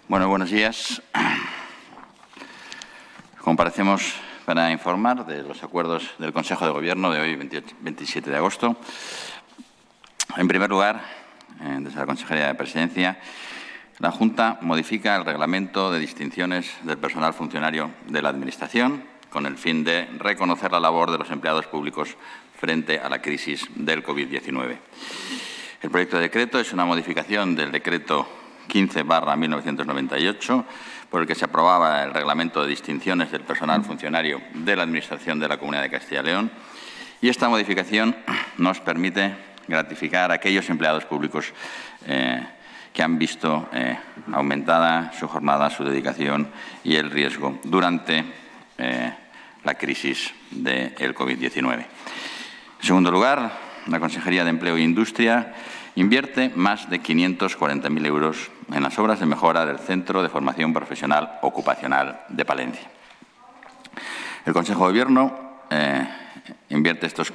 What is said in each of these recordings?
Bueno, buenos días. Comparecemos para informar de los acuerdos del Consejo de Gobierno de hoy, 27 de agosto. En primer lugar, desde la Consejería de Presidencia, la Junta modifica el reglamento de distinciones del personal funcionario de la Administración con el fin de reconocer la labor de los empleados públicos frente a la crisis del COVID-19. El proyecto de decreto es una modificación del Decreto 15/1998, por el que se aprobaba el Reglamento de Distinciones del Personal Funcionario de la Administración de la Comunidad de Castilla y León, y esta modificación nos permite gratificar a aquellos empleados públicos que han visto aumentada su jornada, su dedicación y el riesgo durante la crisis del COVID-19. En segundo lugar, la Consejería de Empleo e Industria invierte más de 540.000 euros en las obras de mejora del Centro de Formación Profesional Ocupacional de Palencia. El Consejo de Gobierno invierte estos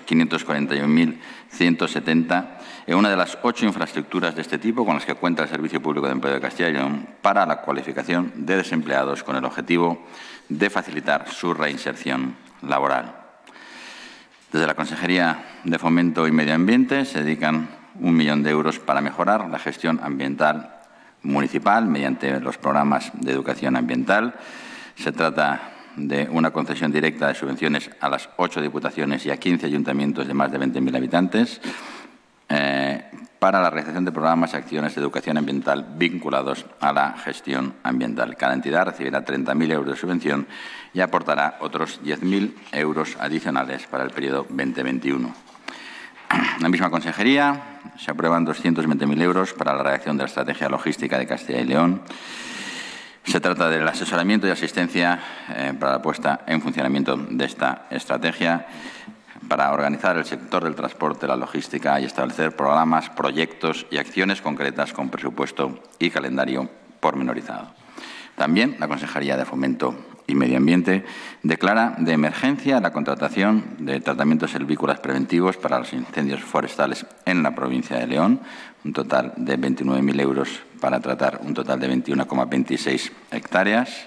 541.170 en una de las 8 infraestructuras de este tipo con las que cuenta el Servicio Público de Empleo de Castilla y León para la cualificación de desempleados con el objetivo de facilitar su reinserción laboral. Desde la Consejería de Fomento y Medio Ambiente se dedican 1 millón de euros para mejorar la gestión ambiental municipal mediante los programas de educación ambiental. Se trata de una concesión directa de subvenciones a las 8 diputaciones y a 15 ayuntamientos de más de 20.000 habitantes para la realización de programas y acciones de educación ambiental vinculados a la gestión ambiental. Cada entidad recibirá 30.000 euros de subvención y aportará otros 10.000 euros adicionales para el periodo 2021. En la misma consejería se aprueban 220.000 euros para la redacción de la Estrategia Logística de Castilla y León. Se trata del asesoramiento y asistencia para la puesta en funcionamiento de esta estrategia, para organizar el sector del transporte, la logística y establecer programas, proyectos y acciones concretas con presupuesto y calendario pormenorizado. También la Consejería de Fomento y Medio Ambiente declara de emergencia la contratación de tratamientos silvícolas preventivos para los incendios forestales en la provincia de León, un total de 29.000 euros para tratar un total de 21,26 hectáreas.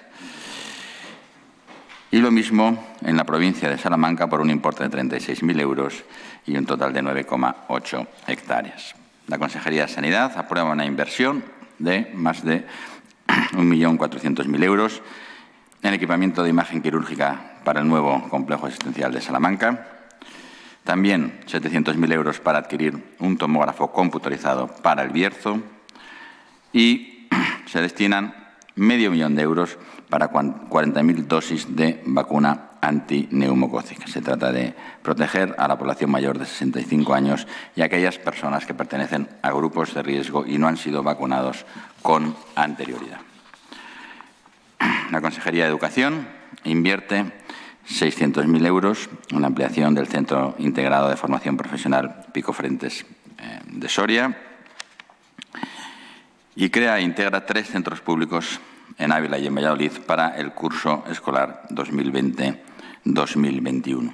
Y lo mismo en la provincia de Salamanca por un importe de 36.000 euros y un total de 9,8 hectáreas. La Consejería de Sanidad aprueba una inversión de más de 1.400.000 euros en equipamiento de imagen quirúrgica para el nuevo complejo asistencial de Salamanca. También 700.000 euros para adquirir un tomógrafo computarizado para El Bierzo y se destinan medio millón de euros para 40.000 dosis de vacuna antineumocócica. Se trata de proteger a la población mayor de 65 años y a aquellas personas que pertenecen a grupos de riesgo y no han sido vacunados con anterioridad. La Consejería de Educación invierte 600.000 euros en la ampliación del Centro Integrado de Formación Profesional Picofrentes de Soria y crea e integra 3 centros públicos en Ávila y en Valladolid para el curso escolar 2020-2021.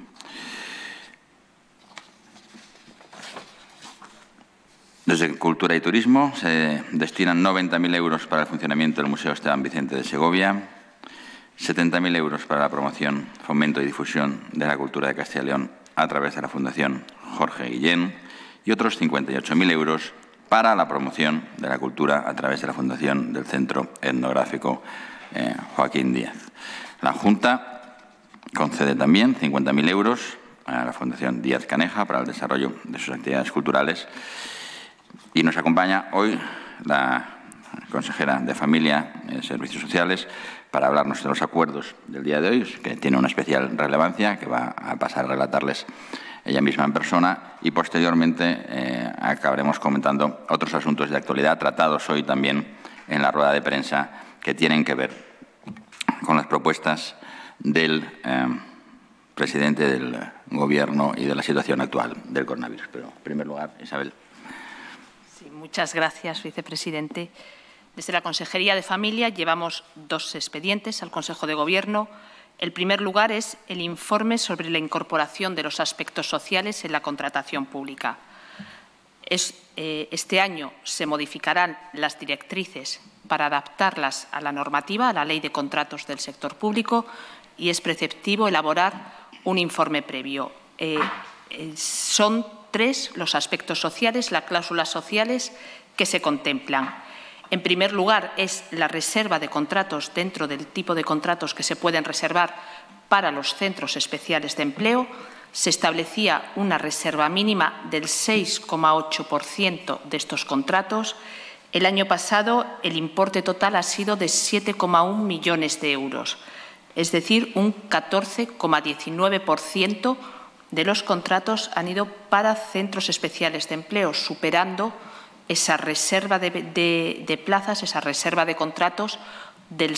Desde Cultura y Turismo se destinan 90.000 euros para el funcionamiento del Museo Esteban Vicente de Segovia, 70.000 euros para la promoción, fomento y difusión de la cultura de Castilla y León a través de la Fundación Jorge Guillén y otros 58.000 euros para la promoción de la cultura a través de la Fundación del Centro Etnográfico Joaquín Díaz. La Junta concede también 50.000 euros a la Fundación Díaz Caneja para el desarrollo de sus actividades culturales. Y nos acompaña hoy la consejera de Familia y Servicios Sociales para hablarnos de los acuerdos del día de hoy, que tiene una especial relevancia, que va a pasar a relatarles ella misma en persona, y posteriormente acabaremos comentando otros asuntos de actualidad tratados hoy también en la rueda de prensa que tienen que ver con las propuestas del presidente del Gobierno y de la situación actual del coronavirus. Pero, en primer lugar, Isabel. Sí, muchas gracias, vicepresidente. Desde la Consejería de Familia llevamos 2 expedientes al Consejo de Gobierno. El primer lugar es el informe sobre la incorporación de los aspectos sociales en la contratación pública. Este año se modificarán las directrices para adaptarlas a la normativa, a la Ley de Contratos del Sector Público, y es preceptivo elaborar un informe previo. Son 3 los aspectos sociales, las cláusulas sociales que se contemplan. En primer lugar, es la reserva de contratos dentro del tipo de contratos que se pueden reservar para los centros especiales de empleo. Se establecía una reserva mínima del 6,8% de estos contratos. El año pasado, el importe total ha sido de 7,1 millones de euros, es decir, un 14,19% de los contratos han ido para centros especiales de empleo, superando esa reserva de plazas, esa reserva de contratos del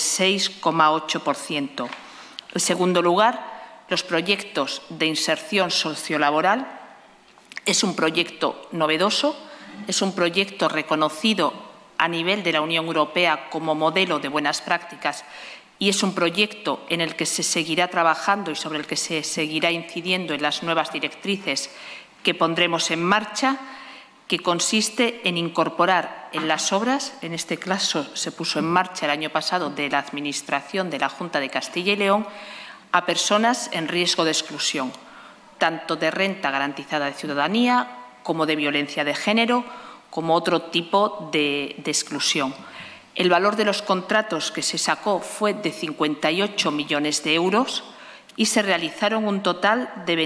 6,8%. En segundo lugar, los proyectos de inserción sociolaboral. Es un proyecto novedoso, es un proyecto reconocido a nivel de la Unión Europea como modelo de buenas prácticas y es un proyecto en el que se seguirá trabajando y sobre el que se seguirá incidiendo en las nuevas directrices que pondremos en marcha, que consiste en incorporar en las obras, en este caso se puso en marcha el año pasado de la Administración de la Junta de Castilla y León, a personas en riesgo de exclusión, tanto de renta garantizada de ciudadanía como de violencia de género, como otro tipo de exclusión. El valor de los contratos que se sacó fue de 58 millones de euros y se realizaron un total de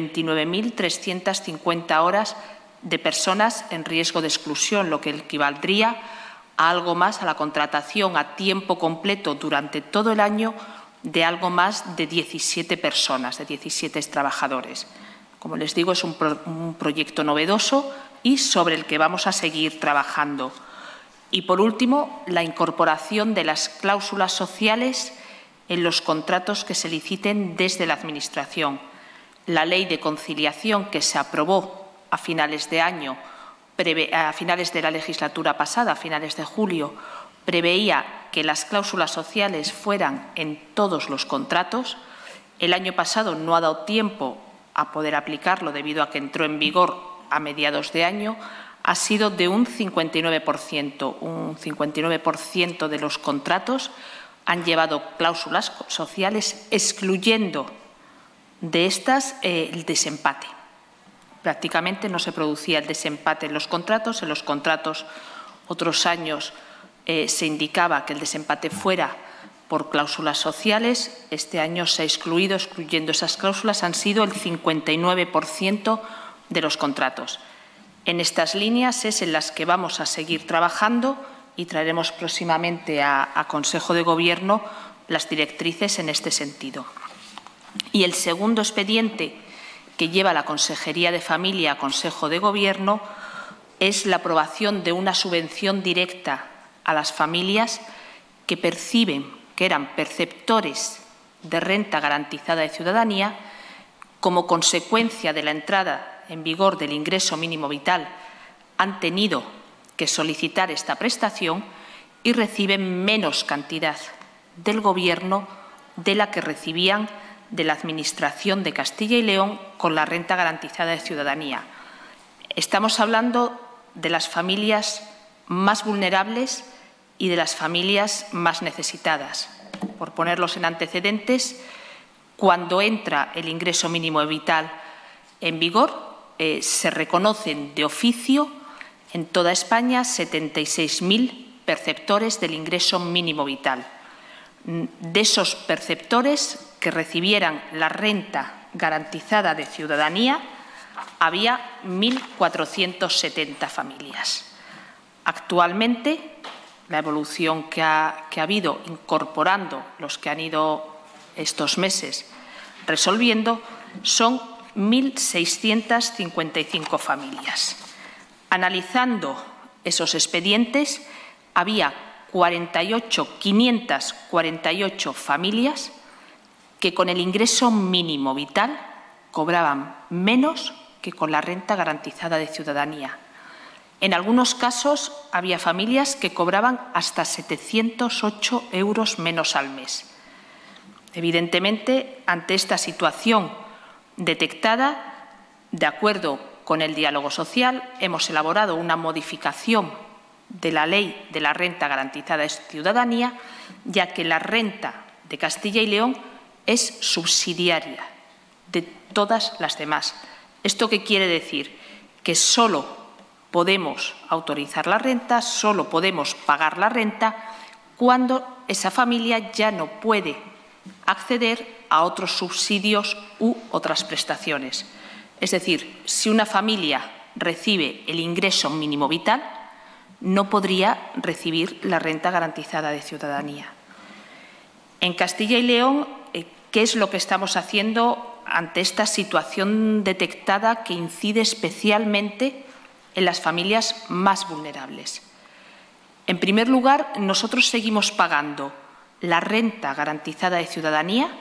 29.350 horas de personas en riesgo de exclusión, lo que equivaldría a algo más a la contratación a tiempo completo durante todo el año de algo más de 17 personas, de 17 trabajadores. Como les digo, es un proyecto novedoso y sobre el que vamos a seguir trabajando. Y, por último, la incorporación de las cláusulas sociales en los contratos que se liciten desde la Administración. La Ley de Conciliación que se aprobó a finales de año, a finales de la legislatura pasada, a finales de julio, preveía que las cláusulas sociales fueran en todos los contratos. El año pasado no ha dado tiempo a poder aplicarlo debido a que entró en vigor a mediados de año. Ha sido de un 59%. Un 59% de los contratos han llevado cláusulas sociales, excluyendo de estas el desempate. Prácticamente no se producía el desempate en los contratos. En los contratos otros años se indicaba que el desempate fuera por cláusulas sociales. Este año se ha excluido, excluyendo esas cláusulas, han sido el 59% de los contratos. En estas líneas es en las que vamos a seguir trabajando y traeremos próximamente a Consejo de Gobierno las directrices en este sentido. Y el segundo expediente que lleva la Consejería de Familia a Consejo de Gobierno es la aprobación de una subvención directa a las familias que perciben, que eran perceptores de renta garantizada de ciudadanía, como consecuencia de la entrada en vigor del ingreso mínimo vital, han tenido que solicitar esta prestación y reciben menos cantidad del Gobierno de la que recibían de la Administración de Castilla y León con la renta garantizada de ciudadanía. Estamos hablando de las familias más vulnerables y de las familias más necesitadas. Por ponerlos en antecedentes, cuando entra el ingreso mínimo vital en vigor, se reconocen de oficio en toda España 76.000 perceptores del ingreso mínimo vital. De esos perceptores que recibieran la renta garantizada de ciudadanía, había 1.470 familias. Actualmente, la evolución que ha habido incorporando los que han ido estos meses resolviendo son 1.655 familias. Analizando esos expedientes, había 548 familias que con el ingreso mínimo vital cobraban menos que con la renta garantizada de ciudadanía. En algunos casos había familias que cobraban hasta 708 euros menos al mes. Evidentemente, ante esta situación detectada, de acuerdo con el diálogo social, hemos elaborado una modificación de la Ley de la Renta Garantizada de Ciudadanía, ya que la renta de Castilla y León es subsidiaria de todas las demás. ¿Esto qué quiere decir? Que solo podemos autorizar la renta, solo podemos pagar la renta cuando esa familia ya no puede acceder a otros subsidios u otras prestaciones. Es decir, si una familia recibe el ingreso mínimo vital, no podría recibir la renta garantizada de ciudadanía. En Castilla y León, ¿qué es lo que estamos haciendo ante esta situación detectada que incide especialmente en las familias más vulnerables? En primer lugar, nosotros seguimos pagando la renta garantizada de ciudadanía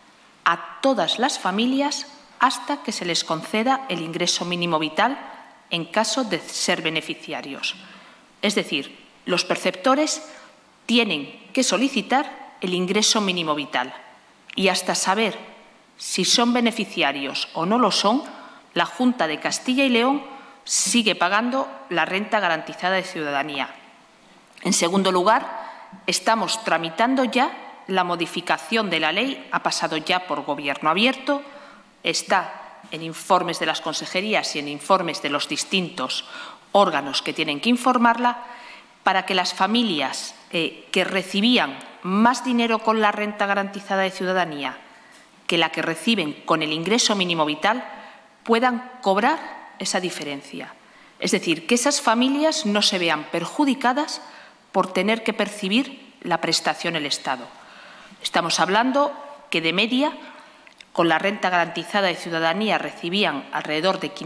a todas las familias hasta que se les conceda el ingreso mínimo vital en caso de ser beneficiarios. Es decir, los perceptores tienen que solicitar el ingreso mínimo vital y hasta saber si son beneficiarios o no lo son, la Junta de Castilla y León sigue pagando la renta garantizada de ciudadanía. En segundo lugar, estamos tramitando ya la modificación de la ley, ha pasado ya por Gobierno abierto, está en informes de las consejerías y en informes de los distintos órganos que tienen que informarla, para que las familias que recibían más dinero con la renta garantizada de ciudadanía que la que reciben con el ingreso mínimo vital puedan cobrar esa diferencia. Es decir, que esas familias no se vean perjudicadas por tener que percibir la prestación del Estado. Estamos hablando que de media, con la renta garantizada de ciudadanía recibían alrededor de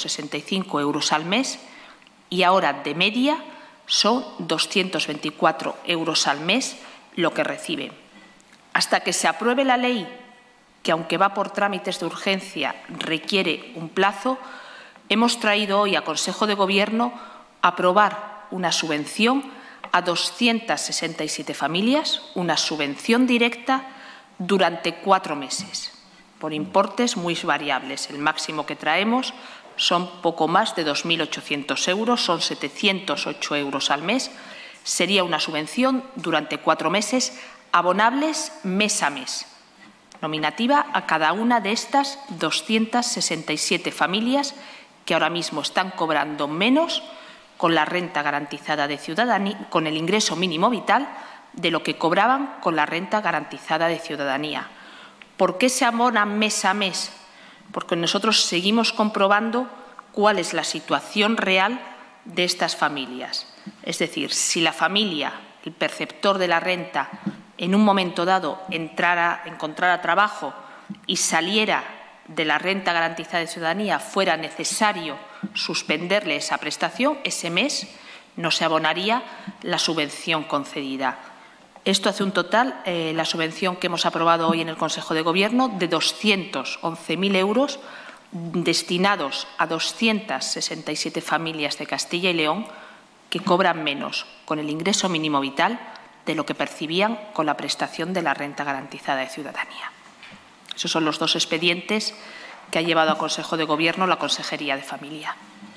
565 euros al mes y ahora de media son 224 euros al mes lo que reciben. Hasta que se apruebe la ley, que aunque va por trámites de urgencia requiere un plazo, hemos traído hoy a Consejo de Gobierno aprobar una subvención a 267 familias, una subvención directa durante 4 meses, por importes muy variables. El máximo que traemos son poco más de 2.800 euros, son 708 euros al mes. Sería una subvención durante 4 meses, abonables mes a mes, nominativa a cada una de estas 267 familias que ahora mismo están cobrando menos con la renta garantizada de ciudadanía, con el ingreso mínimo vital, de lo que cobraban con la renta garantizada de ciudadanía. ¿Por qué se abonan mes a mes? Porque nosotros seguimos comprobando cuál es la situación real de estas familias. Es decir, si la familia, el perceptor de la renta, en un momento dado encontrara trabajo y saliera de la renta garantizada de ciudadanía, fuera necesario suspenderle esa prestación, ese mes no se abonaría la subvención concedida. Esto hace un total, la subvención que hemos aprobado hoy en el Consejo de Gobierno, de 211.000 euros destinados a 267 familias de Castilla y León que cobran menos con el ingreso mínimo vital de lo que percibían con la prestación de la renta garantizada de ciudadanía. Esos son los 2 expedientes que ha llevado a Consejo de Gobierno la Consejería de Familia.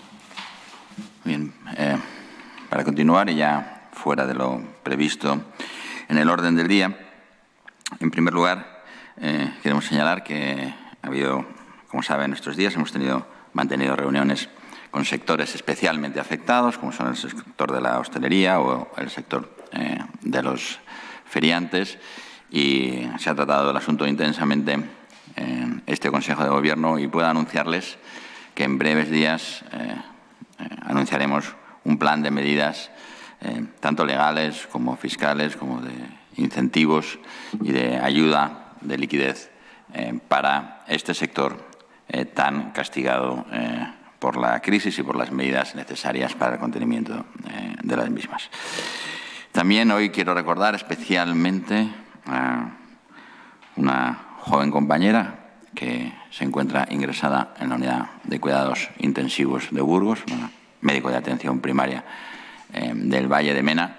Bien, para continuar y ya fuera de lo previsto en el orden del día, en primer lugar, queremos señalar que ha habido, como saben, en estos días hemos mantenido reuniones con sectores especialmente afectados, como son el sector de la hostelería o el sector de los feriantes, y se ha tratado el asunto intensamente en este Consejo de Gobierno y puedo anunciarles que en breves días anunciaremos un plan de medidas tanto legales como fiscales, como de incentivos y de ayuda de liquidez para este sector tan castigado por la crisis y por las medidas necesarias para el contenimiento de las mismas. También hoy quiero recordar especialmente a una joven compañera que se encuentra ingresada en la unidad de cuidados intensivos de Burgos, una médico de atención primaria del Valle de Mena,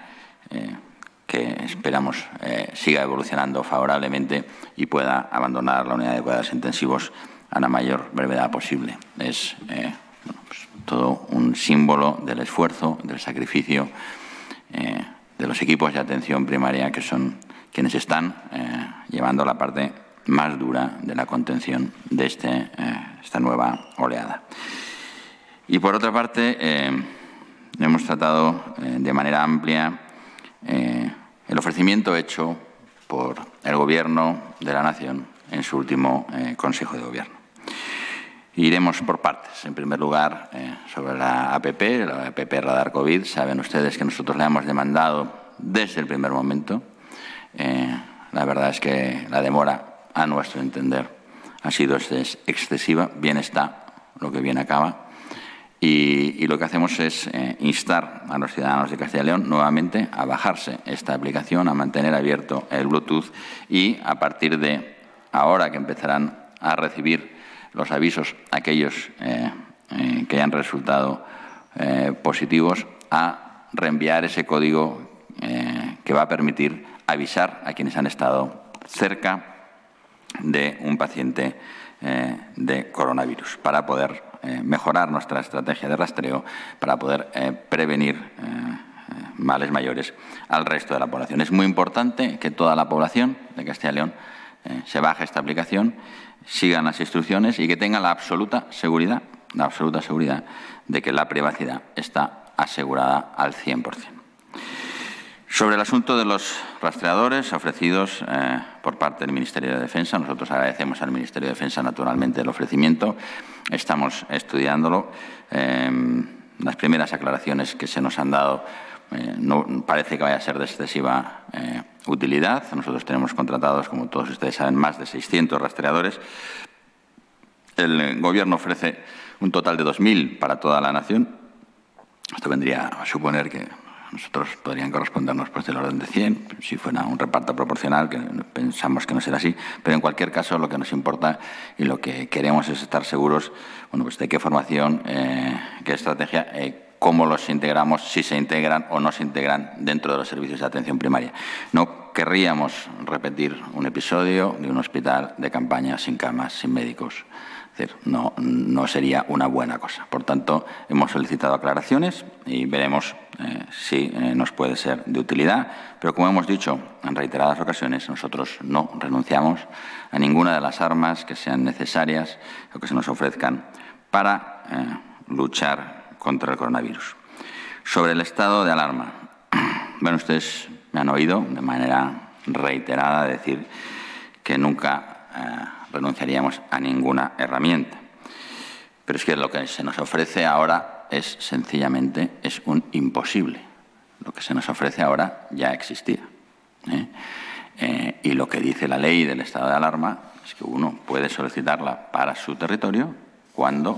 que esperamos siga evolucionando favorablemente y pueda abandonar la unidad de cuidados intensivos a la mayor brevedad posible. Es todo un símbolo del esfuerzo, del sacrificio de los equipos de atención primaria, que son quienes están llevando la parte más dura de la contención de esta nueva oleada. Y por otra parte, hemos tratado de manera amplia el ofrecimiento hecho por el Gobierno de la Nación en su último Consejo de Gobierno. Iremos por partes. En primer lugar, sobre la APP Radar COVID. Saben ustedes que nosotros la hemos demandado desde el primer momento. La verdad es que la demora, a nuestro entender, ha sido excesiva. Bien está lo que bien acaba. Y lo que hacemos es instar a los ciudadanos de Castilla y León nuevamente a bajarse esta aplicación, a mantener abierto el Bluetooth y a partir de ahora que empezarán a recibir los avisos aquellos que hayan resultado positivos, a reenviar ese código que va a permitir avisar a quienes han estado cerca de un paciente de coronavirus, para poder mejorar nuestra estrategia de rastreo, para poder prevenir males mayores al resto de la población. Es muy importante que toda la población de Castilla y León se baje esta aplicación, sigan las instrucciones y que tengan la absoluta seguridad de que la privacidad está asegurada al 100%. Sobre el asunto de los rastreadores ofrecidos por parte del Ministerio de Defensa, nosotros agradecemos al Ministerio de Defensa naturalmente el ofrecimiento, estamos estudiándolo. Las primeras aclaraciones que se nos han dado no parece que vaya a ser de excesiva utilidad. Nosotros tenemos contratados, como todos ustedes saben, más de 600 rastreadores. El Gobierno ofrece un total de 2.000 para toda la nación. Esto vendría a suponer que nosotros podrían correspondernos pues del orden de 100, si fuera un reparto proporcional, que pensamos que no será así, pero en cualquier caso lo que nos importa y lo que queremos es estar seguros, bueno, pues de qué formación, qué estrategia, cómo los integramos, si se integran o no se integran dentro de los servicios de atención primaria. No querríamos repetir un episodio de un hospital de campaña sin camas, sin médicos. Es decir, no sería una buena cosa. Por tanto, hemos solicitado aclaraciones y veremos si nos puede ser de utilidad. Pero, como hemos dicho en reiteradas ocasiones, nosotros no renunciamos a ninguna de las armas que sean necesarias o que se nos ofrezcan para luchar contra el coronavirus. Sobre el estado de alarma. Bueno, ustedes me han oído de manera reiterada decir que nunca renunciaríamos a ninguna herramienta. Pero es que lo que se nos ofrece ahora es sencillamente un imposible. Lo que se nos ofrece ahora ya existía. Y lo que dice la ley del estado de alarma es que uno puede solicitarla para su territorio cuando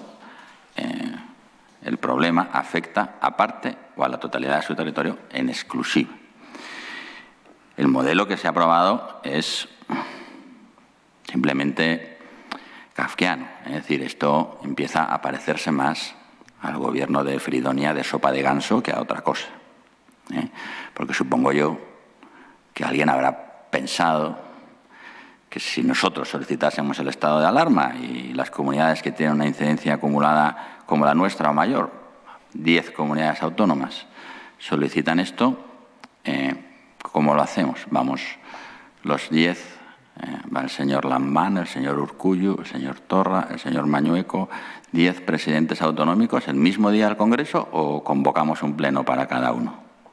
el problema afecta a parte o a la totalidad de su territorio en exclusiva. El modelo que se ha aprobado es simplemente kafkiano. Es decir, esto empieza a parecerse más al gobierno de Fridonia de sopa de ganso que a otra cosa. Porque supongo yo que alguien habrá pensado que si nosotros solicitásemos el estado de alarma y las comunidades que tienen una incidencia acumulada como la nuestra o mayor, 10 comunidades autónomas, solicitan esto, ¿cómo lo hacemos? Vamos los 10, va el señor Lambán, el señor Urkullu, el señor Torra, el señor Mañueco, 10 presidentes autonómicos el mismo día al Congreso, o convocamos un pleno para cada uno.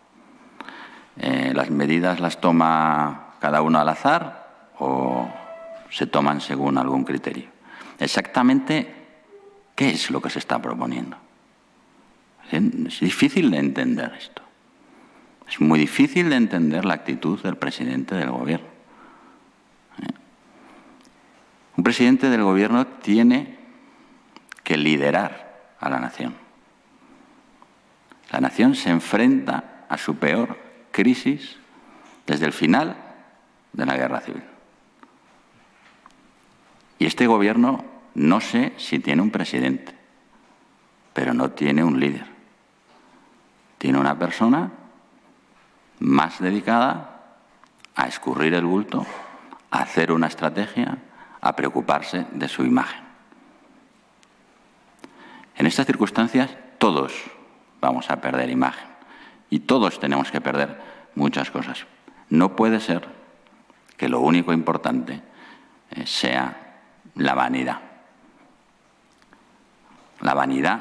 ¿Las medidas las toma cada uno al azar o se toman según algún criterio? Exactamente, ¿qué es lo que se está proponiendo? Es difícil de entender esto. Es muy difícil de entender la actitud del presidente del Gobierno. Un presidente del Gobierno tiene que liderar a la nación. La nación se enfrenta a su peor crisis desde el final de la Guerra Civil. Y este Gobierno, no sé si tiene un presidente, pero no tiene un líder. Tiene una persona más dedicada a escurrir el bulto, a hacer una estrategia, a preocuparse de su imagen. En estas circunstancias todos vamos a perder imagen y todos tenemos que perder muchas cosas. No puede ser que lo único importante sea la vanidad. La vanidad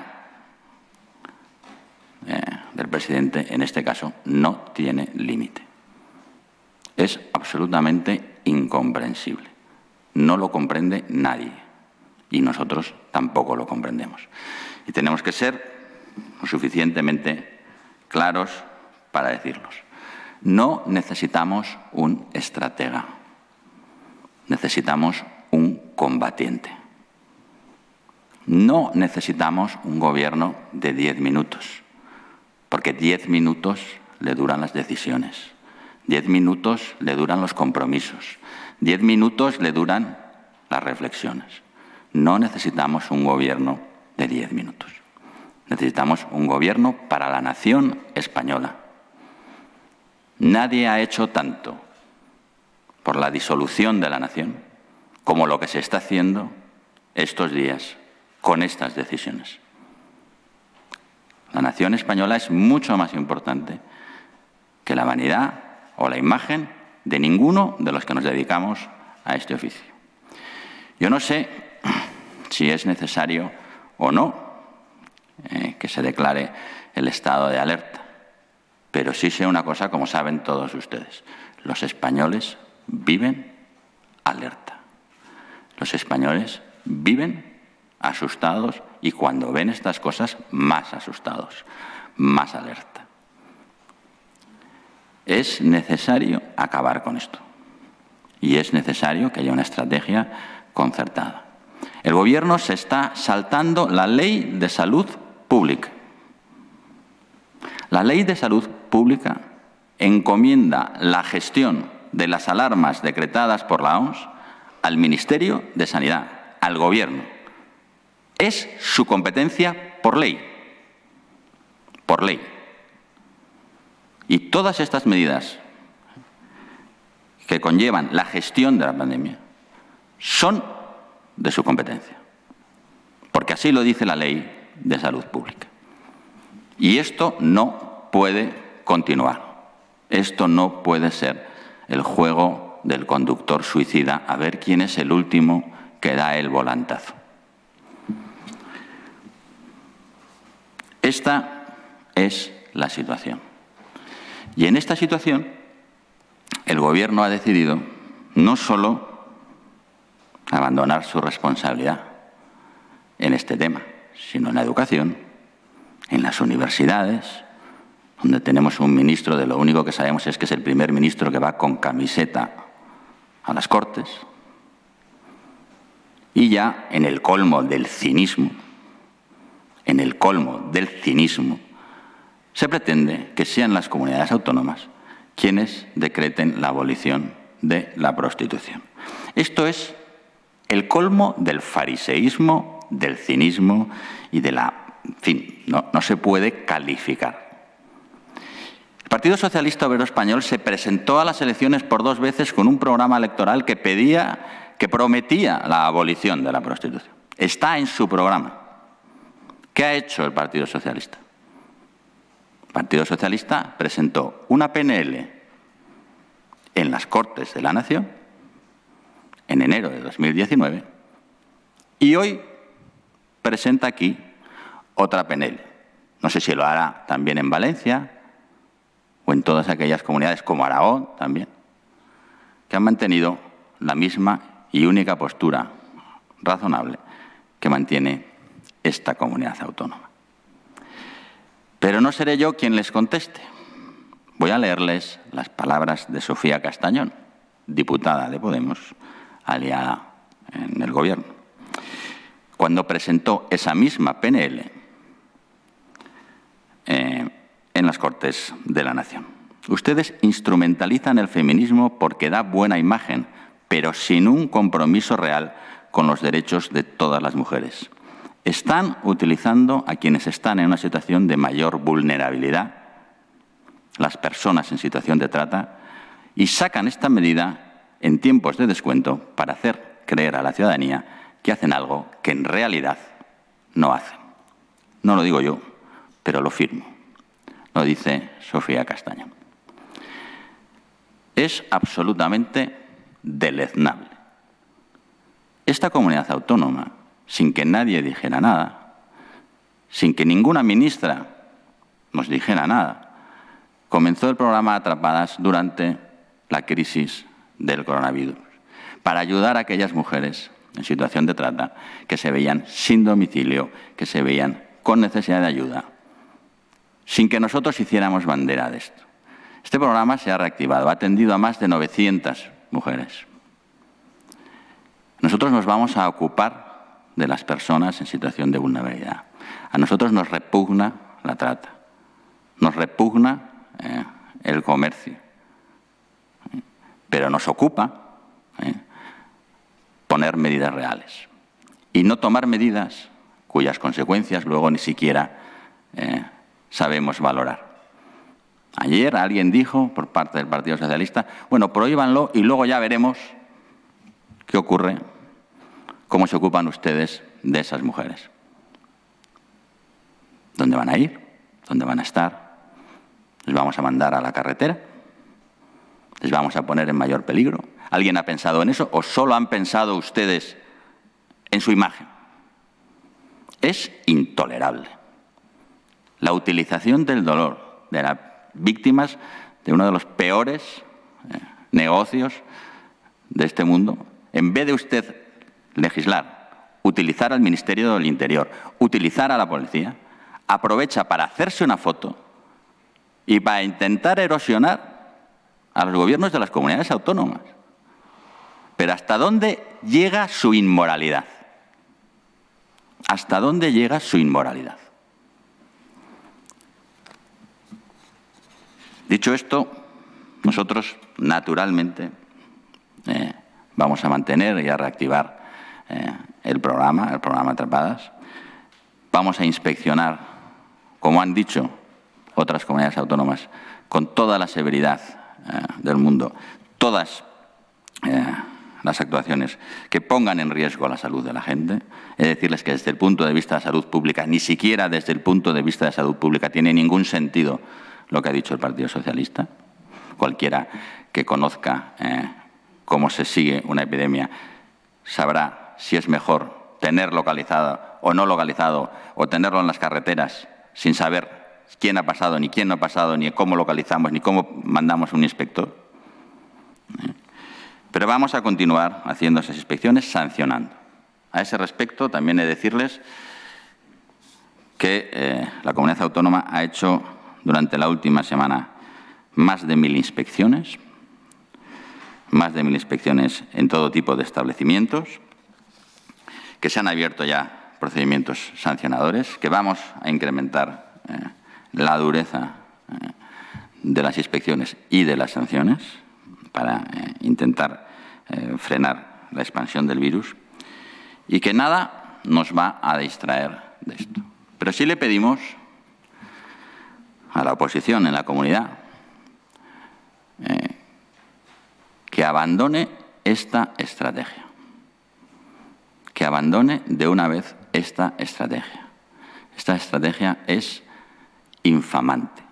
del presidente, en este caso, no tiene límite. Es absolutamente incomprensible. No lo comprende nadie y nosotros tampoco lo comprendemos. Y tenemos que ser lo suficientemente claros para decirlos. No necesitamos un estratega, necesitamos un combatiente. No necesitamos un gobierno de 10 minutos, porque 10 minutos le duran las decisiones, 10 minutos le duran los compromisos, 10 minutos le duran las reflexiones. No necesitamos un gobierno de 10 minutos. Necesitamos un gobierno para la nación española. Nadie ha hecho tanto por la disolución de la nación como lo que se está haciendo estos días con estas decisiones. La nación española es mucho más importante que la vanidad o la imagen de ninguno de los que nos dedicamos a este oficio. Yo no sé si es necesario o no que se declare el estado de alerta, pero sí sé una cosa, como saben todos ustedes: los españoles viven alerta. Los españoles viven asustados y cuando ven estas cosas, más asustados, más alerta. Es necesario acabar con esto y es necesario que haya una estrategia concertada. El Gobierno se está saltando la Ley de Salud Pública. La Ley de Salud Pública encomienda la gestión de las alarmas decretadas por la OMS al Ministerio de Sanidad, al Gobierno. Es su competencia por ley. Por ley. Y todas estas medidas que conllevan la gestión de la pandemia son de su competencia, porque así lo dice la Ley de Salud Pública. Y esto no puede continuar. Esto no puede ser el juego del conductor suicida a ver quién es el último que da el volantazo. Esta es la situación. Y en esta situación, el Gobierno ha decidido no solo abandonar su responsabilidad en este tema, sino en la educación, en las universidades, donde tenemos un ministro de lo único que sabemos es que es el primer ministro que va con camiseta a las Cortes, y ya en el colmo del cinismo, se pretende que sean las comunidades autónomas quienes decreten la abolición de la prostitución. Esto es el colmo del fariseísmo, del cinismo y de la... En fin, no se puede calificar. El Partido Socialista Obrero Español se presentó a las elecciones por 2 veces con un programa electoral que prometía la abolición de la prostitución. Está en su programa. ¿Qué ha hecho el Partido Socialista? El Partido Socialista presentó una PNL en las Cortes de la Nación en enero de 2019 y hoy presenta aquí otra PNL. No sé si lo hará también en Valencia o en todas aquellas comunidades como Aragón también, que han mantenido la misma y única postura razonable que mantiene esta comunidad autónoma. Pero no seré yo quien les conteste. Voy a leerles las palabras de Sofía Castañón, diputada de Podemos, aliada en el Gobierno, cuando presentó esa misma PNL en las Cortes de la Nación. Ustedes instrumentalizan el feminismo porque da buena imagen, pero sin un compromiso real con los derechos de todas las mujeres. Están utilizando a quienes están en una situación de mayor vulnerabilidad, las personas en situación de trata, y sacan esta medida en tiempos de descuento para hacer creer a la ciudadanía que hacen algo que en realidad no hacen. No lo digo yo, pero lo firmo. Lo dice Sofía Castañón. Es absolutamente deleznable. Esta comunidad autónoma, sin que nadie dijera nada, sin que ninguna ministra nos dijera nada, comenzó el programa Atrapadas durante la crisis del coronavirus, para ayudar a aquellas mujeres en situación de trata que se veían sin domicilio, que se veían con necesidad de ayuda, sin que nosotros hiciéramos bandera de esto. Este programa se ha reactivado, ha atendido a más de 900 mujeres. Nosotros nos vamos a ocupar de las personas en situación de vulnerabilidad. A nosotros nos repugna la trata, nos repugna el comercio, pero nos ocupa poner medidas reales y no tomar medidas cuyas consecuencias luego ni siquiera sabemos valorar. Ayer alguien dijo, por parte del Partido Socialista, bueno, prohíbanlo y luego ya veremos qué ocurre, cómo se ocupan ustedes de esas mujeres. ¿Dónde van a ir? ¿Dónde van a estar? ¿Les vamos a mandar a la carretera? ¿Les vamos a poner en mayor peligro? ¿Alguien ha pensado en eso o solo han pensado ustedes en su imagen? Es intolerable. La utilización del dolor de las víctimas de uno de los peores negocios de este mundo, en vez de usted legislar, utilizar al Ministerio del Interior, utilizar a la policía, aprovecha para hacerse una foto y para intentar erosionar a los gobiernos de las comunidades autónomas. Pero ¿hasta dónde llega su inmoralidad? ¿Hasta dónde llega su inmoralidad? Dicho esto, nosotros naturalmente vamos a mantener y a reactivar el programa Atrapadas. Vamos a inspeccionar, como han dicho otras comunidades autónomas, con toda la severidad del mundo, todas las actuaciones que pongan en riesgo la salud de la gente. Es decirles que desde el punto de vista de salud pública, ni siquiera desde el punto de vista de salud pública tiene ningún sentido lo que ha dicho el Partido Socialista. Cualquiera que conozca cómo se sigue una epidemia sabrá si es mejor tener localizado o no localizado, o tenerlo en las carreteras sin saber quién ha pasado, ni quién no ha pasado, ni cómo localizamos, ni cómo mandamos un inspector. Pero vamos a continuar haciendo esas inspecciones, sancionando. A ese respecto, también he de decirles que la comunidad autónoma ha hecho durante la última semana más de 1000 inspecciones, en todo tipo de establecimientos, que se han abierto ya procedimientos sancionadores, que vamos a incrementar la dureza de las inspecciones y de las sanciones para intentar frenar la expansión del virus, y que nada nos va a distraer de esto. Pero sí le pedimos a la oposición en la comunidad que abandone esta estrategia, que abandone de una vez esta estrategia. Esta estrategia es infamante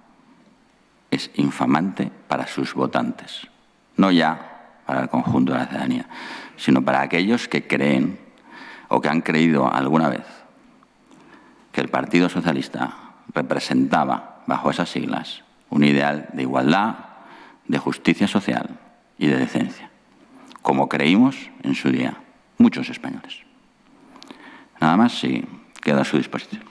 para sus votantes, no ya para el conjunto de la ciudadanía, sino para aquellos que creen o que han creído alguna vez que el Partido Socialista representaba, bajo esas siglas, un ideal de igualdad, de justicia social y de decencia, como creímos en su día muchos españoles. Nada más, y queda a su disposición.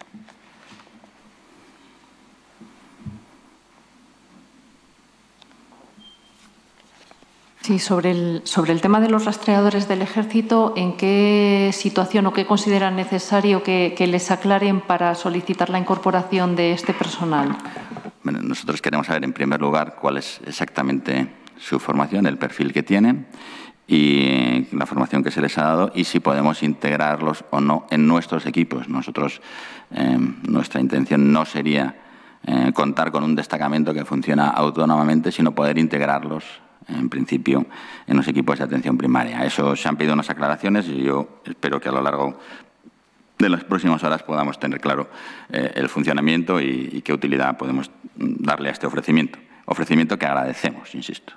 Sí, sobre el tema de los rastreadores del Ejército, ¿en qué situación o qué consideran necesario que les aclaren para solicitar la incorporación de este personal? Bueno, nosotros queremos saber, en primer lugar, cuál es exactamente su formación, el perfil que tienen y la formación que se les ha dado, y si podemos integrarlos o no en nuestros equipos. Nosotros, nuestra intención no sería contar con un destacamento que funciona autónomamente, sino poder integrarlos en principio en los equipos de atención primaria. Eso se han pedido unas aclaraciones y yo espero que a lo largo de las próximas horas podamos tener claro el funcionamiento y qué utilidad podemos darle a este ofrecimiento. Ofrecimiento que agradecemos, insisto.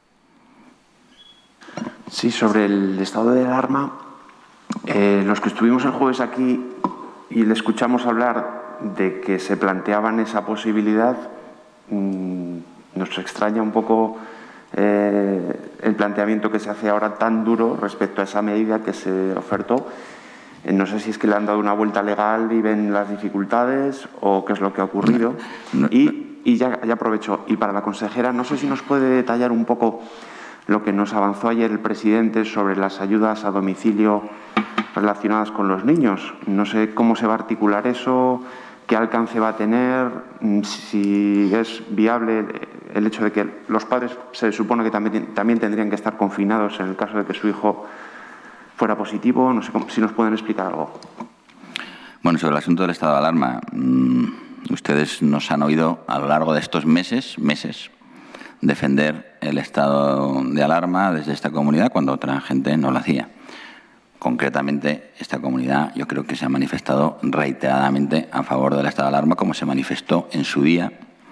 Sí, sobre el estado de alarma, los que estuvimos el jueves aquí y le escuchamos hablar de que se planteaban esa posibilidad, nos extraña un poco el planteamiento que se hace ahora tan duro respecto a esa medida que se ofertó. No sé si es que le han dado una vuelta legal y ven las dificultades o qué es lo que ha ocurrido. Y ya aprovecho. Y para la consejera, no sé si nos puede detallar un poco lo que nos avanzó ayer el presidente sobre las ayudas a domicilio relacionadas con los niños. No sé cómo se va a articular eso, qué alcance va a tener, si es viable el hecho de que los padres se supone que también tendrían que estar confinados en el caso de que su hijo fuera positivo. No sé si nos pueden explicar algo. Bueno, sobre el asunto del estado de alarma, ustedes nos han oído a lo largo de estos meses, defender el estado de alarma desde esta comunidad cuando otra gente no lo hacía. Concretamente, esta comunidad yo creo que se ha manifestado reiteradamente a favor del estado de alarma, como se manifestó en su día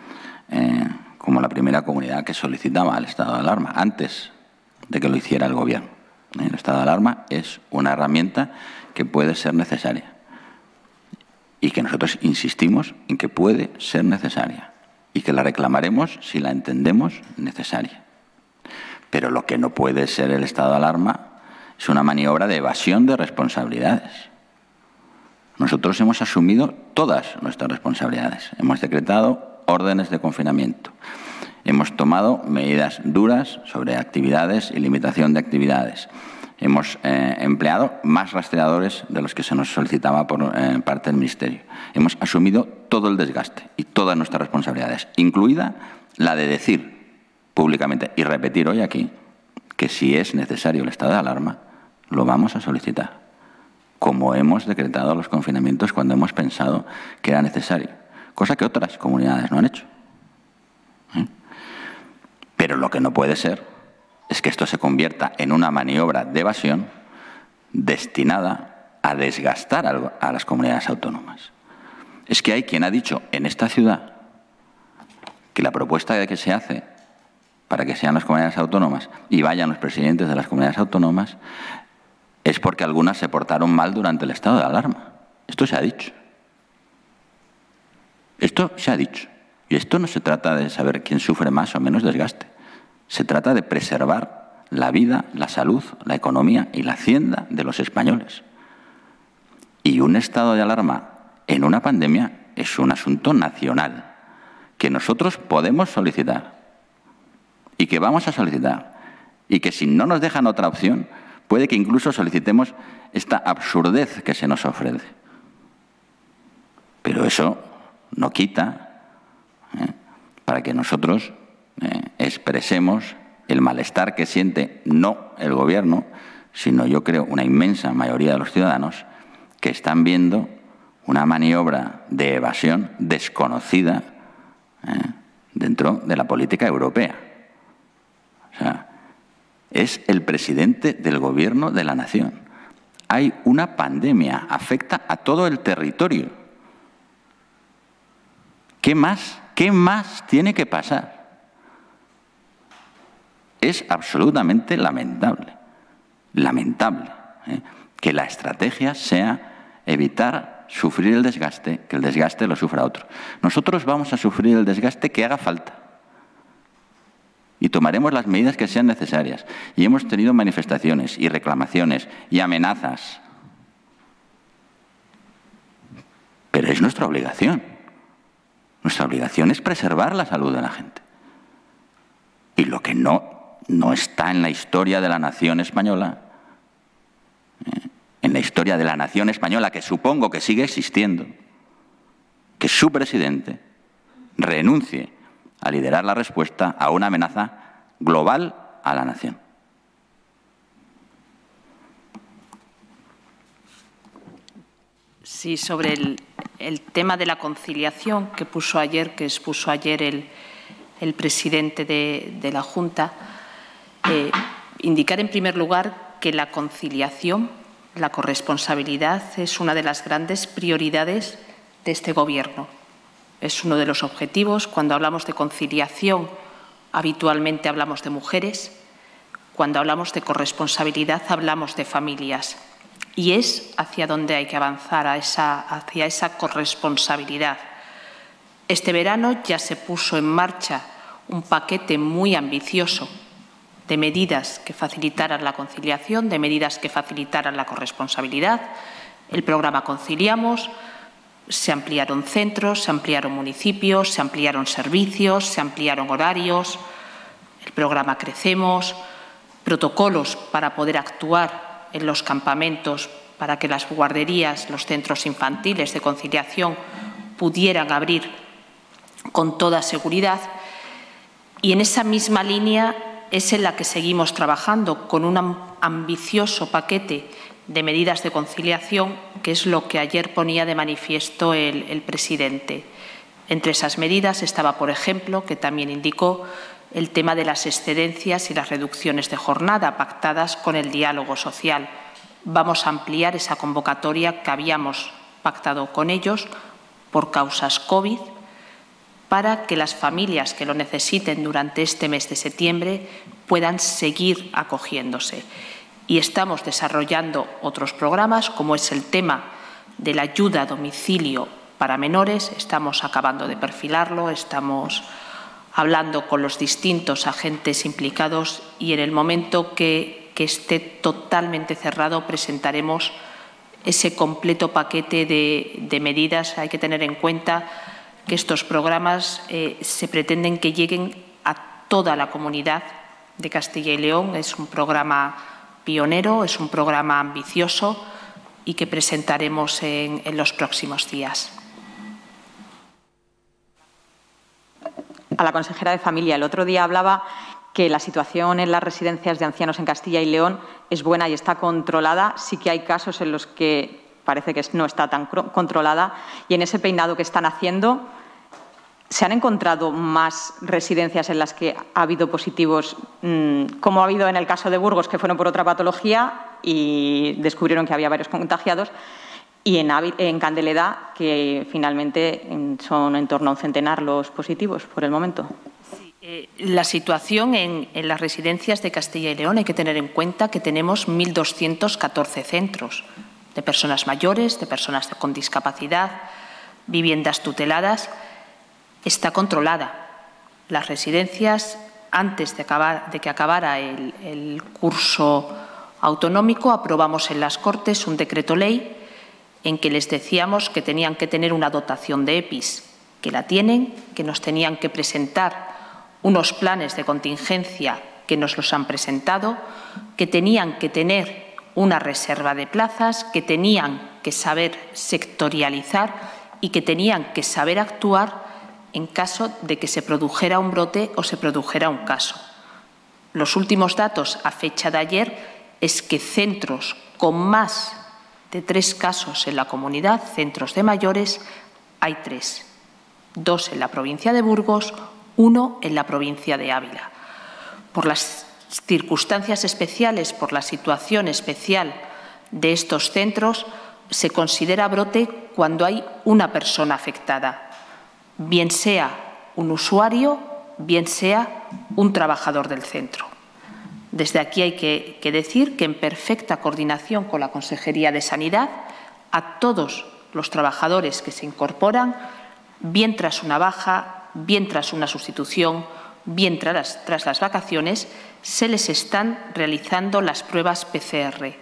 como la primera comunidad que solicitaba el estado de alarma, antes de que lo hiciera el Gobierno. El estado de alarma es una herramienta que puede ser necesaria y que nosotros insistimos en que puede ser necesaria y que la reclamaremos si la entendemos necesaria. Pero lo que no puede ser el estado de alarma es una maniobra de evasión de responsabilidades. Nosotros hemos asumido todas nuestras responsabilidades. Hemos decretado órdenes de confinamiento. Hemos tomado medidas duras sobre actividades y limitación de actividades. Hemos empleado más rastreadores de los que se nos solicitaba por parte del Ministerio. Hemos asumido todo el desgaste y todas nuestras responsabilidades, incluida la de decir públicamente y repetir hoy aquí que si es necesario el estado de alarma, lo vamos a solicitar, como hemos decretado los confinamientos cuando hemos pensado que era necesario, cosa que otras comunidades no han hecho. Pero lo que no puede ser es que esto se convierta en una maniobra de evasión destinada a desgastar a las comunidades autónomas. Es que hay quien ha dicho en esta ciudad que la propuesta de que se hace para que sean las comunidades autónomas y vayan los presidentes de las comunidades autónomas es porque algunas se portaron mal durante el estado de alarma. Esto se ha dicho. Esto se ha dicho. Y esto no se trata de saber quién sufre más o menos desgaste. Se trata de preservar la vida, la salud, la economía y la hacienda de los españoles. Y un estado de alarma en una pandemia es un asunto nacional que nosotros podemos solicitar y que vamos a solicitar y que si no nos dejan otra opción puede que incluso solicitemos esta absurdez que se nos ofrece. Pero eso no quita para que nosotros expresemos el malestar que siente no el Gobierno, sino yo creo una inmensa mayoría de los ciudadanos que están viendo una maniobra de evasión desconocida dentro de la política europea. O sea, es el presidente del Gobierno de la Nación. Hay una pandemia, afecta a todo el territorio. ¿Qué más tiene que pasar? Es absolutamente lamentable, que la estrategia sea evitar sufrir el desgaste, que el desgaste lo sufra otro. Nosotros vamos a sufrir el desgaste que haga falta y tomaremos las medidas que sean necesarias. Y hemos tenido manifestaciones y reclamaciones y amenazas. Pero es nuestra obligación. Nuestra obligación es preservar la salud de la gente. Y lo que no está en la historia de la nación española, en la historia de la nación española, que supongo que sigue existiendo, que su presidente renuncie a liderar la respuesta a una amenaza global a la nación. Sí, sobre el tema de la conciliación que expuso ayer el presidente de la Junta, indicar en primer lugar que la conciliación La corresponsabilidad es una de las grandes prioridades de este Gobierno. Es uno de los objetivos. Cuando hablamos de conciliación, habitualmente hablamos de mujeres. Cuando hablamos de corresponsabilidad, hablamos de familias. Y es hacia donde hay que avanzar, hacia esa corresponsabilidad. Este verano ya se puso en marcha un paquete muy ambicioso de medidas que facilitaran la conciliación, de medidas que facilitaran la corresponsabilidad. El programa Conciliamos, se ampliaron centros, se ampliaron municipios, se ampliaron servicios, se ampliaron horarios. El programa Crecemos, protocolos para poder actuar en los campamentos, para que las guarderías, los centros infantiles de conciliación pudieran abrir con toda seguridad. Y en esa misma línea es en la que seguimos trabajando, con un ambicioso paquete de medidas de conciliación, que es lo que ayer ponía de manifiesto el presidente. Entre esas medidas estaba, por ejemplo, que también indicó, el tema de las excedencias y las reducciones de jornada pactadas con el diálogo social. Vamos a ampliar esa convocatoria que habíamos pactado con ellos por causas COVID, para que las familias que lo necesiten durante este mes de septiembre puedan seguir acogiéndose. Y estamos desarrollando otros programas, como es el tema de la ayuda a domicilio para menores. Estamos acabando de perfilarlo, estamos hablando con los distintos agentes implicados y en el momento que esté totalmente cerrado presentaremos ese completo paquete de medidas. Hay que tener en cuenta que estos programas se pretenden que lleguen a toda la comunidad de Castilla y León. Es un programa pionero, es un programa ambicioso y que presentaremos en los próximos días. A la consejera de Familia, el otro día hablaba que la situación en las residencias de ancianos en Castilla y León es buena y está controlada. Sí que hay casos en los que parece que no está tan controlada. Y en ese peinado que están haciendo, ¿se han encontrado más residencias en las que ha habido positivos, como ha habido en el caso de Burgos, que fueron por otra patología y descubrieron que había varios contagiados, y en Candeleda, que finalmente son en torno a un centenar los positivos por el momento? Sí, la situación en las residencias de Castilla y León, hay que tener en cuenta que tenemos 1.214 centros de personas mayores, de personas con discapacidad, viviendas tuteladas. Está controlada. Las residencias, antes de que acabara el curso autonómico, aprobamos en las Cortes un decreto ley en que les decíamos que tenían que tener una dotación de EPIs, que la tienen, que nos tenían que presentar unos planes de contingencia, que nos los han presentado, que tenían que tener una reserva de plazas, que tenían que saber sectorializar y que tenían que saber actuar en caso de que se produjera un brote o se produjera un caso. Los últimos datos a fecha de ayer es que centros con más de 3 casos en la comunidad, centros de mayores, hay 3. 2 en la provincia de Burgos, 1 en la provincia de Ávila. Por las circunstancias especiales, por la situación especial de estos centros, se considera brote cuando hay una persona afectada, bien sea un usuario, bien sea un trabajador del centro. Desde aquí hay que decir que en perfecta coordinación con la Consejería de Sanidad, a todos los trabajadores que se incorporan, bien tras una baja, bien tras una sustitución, bien tras las vacaciones, se les están realizando las pruebas PCR.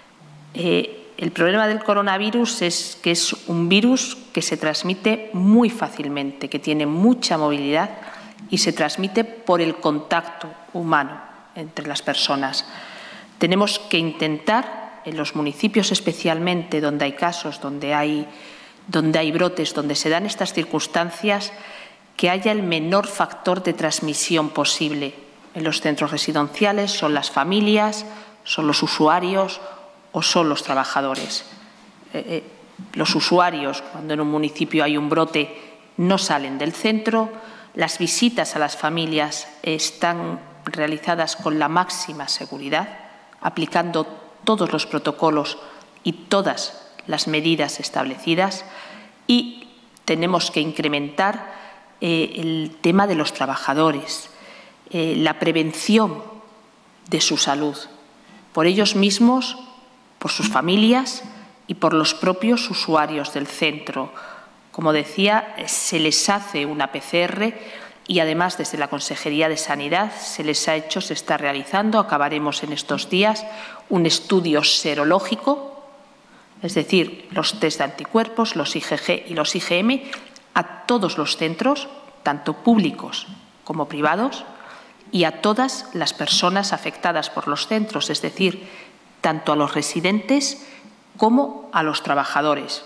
El problema del coronavirus es que es un virus que se transmite muy fácilmente, que tiene mucha movilidad y se transmite por el contacto humano entre las personas. Tenemos que intentar, en los municipios especialmente, donde hay casos, donde hay brotes, donde se dan estas circunstancias, que haya el menor factor de transmisión posible. En los centros residenciales son las familias, son los usuarios o son los trabajadores. Los usuarios, cuando en un municipio hay un brote, no salen del centro. Las visitas a las familias están realizadas con la máxima seguridad, aplicando todos los protocolos y todas las medidas establecidas, y tenemos que incrementar el tema de los trabajadores, la prevención de su salud, por ellos mismos, por sus familias y por los propios usuarios del centro. Como decía, se les hace una PCR y además desde la Consejería de Sanidad se está realizando, acabaremos en estos días, un estudio serológico, es decir, los test de anticuerpos, los IgG y los IgM, a todos los centros, tanto públicos como privados, y a todas las personas afectadas por los centros, es decir, tanto a los residentes como a los trabajadores.